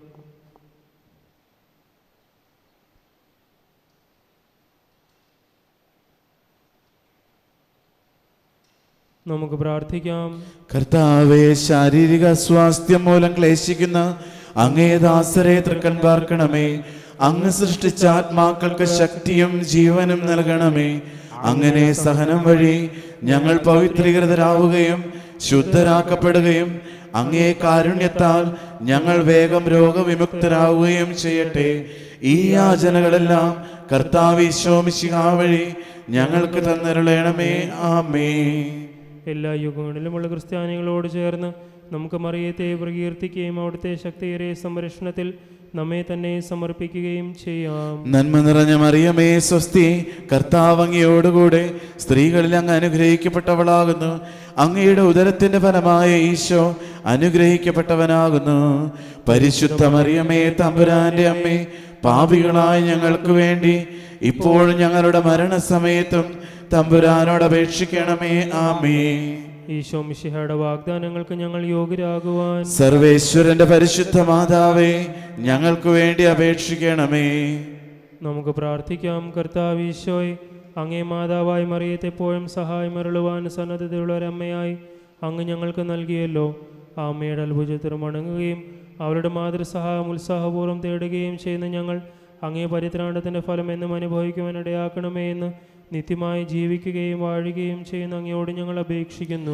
Speaker 1: നമുക്ക് പ്രാർത്ഥിക്കാം.
Speaker 2: കർത്താവേ, ശാരീരിക സ്വാസ്ഥ്യം മൂലം ക്ലേശിക്കുന്ന അങ്ങേ ദാസരെ തൃക്കൺ പാർക്കണമേ. അങ്ങ് സൃഷ്ടിച്ച ആത്മാക്കൾക്ക് ശക്തിയും ജീവനും നൽകണമേ. അങ്ങനെ സഹനം വഴി ഞങ്ങൾ പവിത്രീകൃതരാവുകയും ശുദ്ധരാക്കപ്പെടുകയും അങ്ങേ കാരുണ്യത്താൽ ഞങ്ങൾ വേഗം രോഗവിമുക്തരാവുകയും ചെയ്യട്ടെ. ഈ യാചനകളെല്ലാം കർത്താവ് ഈശോ മിശിഹാ വഴി ഞങ്ങൾക്ക് തന്നരുളണമേ. ആമേൻ.
Speaker 1: എല്ലാ യുഗങ്ങളിലുമുള്ള ക്രിസ്ത്യാനികളോട് ചേർന്ന് നമുക്ക് മറിയത്തെ പ്രകീർത്തിക്കുകയും അവിടുത്തെ ശക്തിയേറിയ സംരക്ഷണത്തിൽ നമ്മെ തന്നെ സമർപ്പിക്കുകയും ചെയ്യാം.
Speaker 2: നന്മ നിറഞ്ഞ മറിയമേ സ്വസ്തി, കർത്താവ് അങ്ങയോടുകൂടെ സ്ത്രീകളിൽ അങ്ങ് അനുഗ്രഹിക്കപ്പെട്ടവളാകുന്നു. അങ്ങയുടെ ഉദരത്തിന്റെ ഫലമായ ഈശോ അനുഗ്രഹിക്കപ്പെട്ടവനാകുന്നു. പരിശുദ്ധ മറിയമേ, തമ്പുരാന്റെ അമ്മേ, പാപികളായ ഞങ്ങൾക്ക് വേണ്ടി ഇപ്പോഴും ഞങ്ങളുടെ മരണസമയത്തും തമ്പുരാനോട് അപേക്ഷിക്കണമേ. ആമേൻ.
Speaker 1: ഈശോ മിശിഹായുടെ വാഗ്ദാനങ്ങൾക്ക് ഞങ്ങൾ യോഗ്യരാകുവാൻ
Speaker 2: സർവേശ്വരന്റെ പരിശുദ്ധ മാതാവേ, ഞങ്ങൾക്ക് വേണ്ടി അപേക്ഷിക്കണമേ.
Speaker 1: നമുക്ക് പ്രാർത്ഥിക്കാം. കർത്താവ് ഈശോയെ, അങ്ങേ മാതാവായി മറിയത്തെ എപ്പോഴും സഹായം അരുളുവാൻ സന്നദ്ധതയുള്ള ഒരമ്മയായി അങ്ങ് ഞങ്ങൾക്ക് നൽകിയല്ലോ. ആ അമ്മയുടെ അത്ഭുതത്തിനും വണങ്ങുകയും അവരുടെ മാതൃസഹായം ഉത്സാഹപൂർവ്വം തേടുകയും ചെയ്യുന്ന ഞങ്ങൾ അങ്ങേ പരിത്രാണത്തിൻ്റെ ഫലം എന്നും അനുഭവിക്കുവാനിടയാക്കണമേ എന്ന് നിത്യമായി ജീവിക്കുകയും വാഴുകയും ചെയ്യുന്ന അങ്ങയോട് ഞങ്ങൾ അപേക്ഷിക്കുന്നു.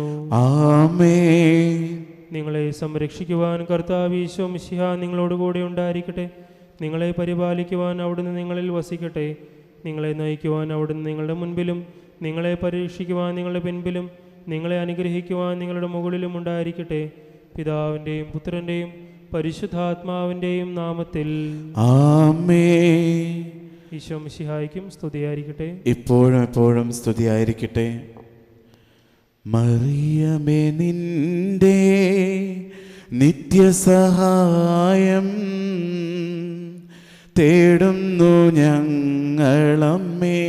Speaker 2: ആമേൻ.
Speaker 1: നിങ്ങളെ സംരക്ഷിക്കുവാൻ കർത്താവ് ഈശോ മിശിഹാ നിങ്ങളോടുകൂടെ ഉണ്ടായിരിക്കട്ടെ. നിങ്ങളെ പരിപാലിക്കുവാൻ അവിടുന്ന് നിങ്ങളിൽ വസിക്കട്ടെ. നിങ്ങളെ നയിക്കുവാൻ അവിടുന്ന് നിങ്ങളുടെ മുൻപിലും നിങ്ങളെ പരീക്ഷിക്കുവാൻ നിങ്ങളുടെ പിൻപിലും നിങ്ങളെ അനുഗ്രഹിക്കുവാൻ നിങ്ങളുടെ മുകളിലും ഉണ്ടായിരിക്കട്ടെ. പിതാവിൻ്റെയും പുത്രൻ്റെയും പരിശുദ്ധാത്മാവിൻ്റെയും നാമത്തിൽ
Speaker 2: ആമേൻ.
Speaker 1: ഈശോ മിശിഹായ്ക്കും സ്തുതിയായിരിക്കട്ടെ.
Speaker 2: ഇപ്പോഴും എപ്പോഴും സ്തുതിയായിരിക്കട്ടെ. മറിയമേ, നിന്റെ നിത്യസഹായം തേടുന്നു ഞങ്ങളമ്മേ.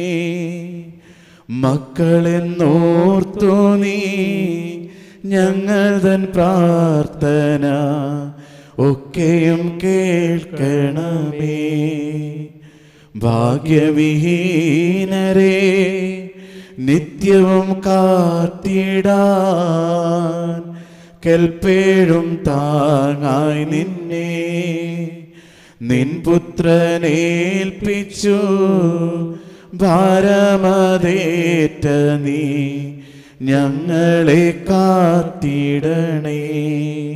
Speaker 2: മക്കളെന്നോർത്തു നീ ഞങ്ങൾ തൻ പ്രാർത്ഥന ഒക്കെയും കേൾക്കണമേ. ഭാഗ്യവിഹീനരെ നിത്യവും കാത്തിടാൻ കെൽപ്പേഴും താങ്ങായി നിന്നെ നിൻ പുത്രനേൽപ്പിച്ചു. ഭാരമതേറ്റ നീ ഞങ്ങളെ കാത്തിടണേ.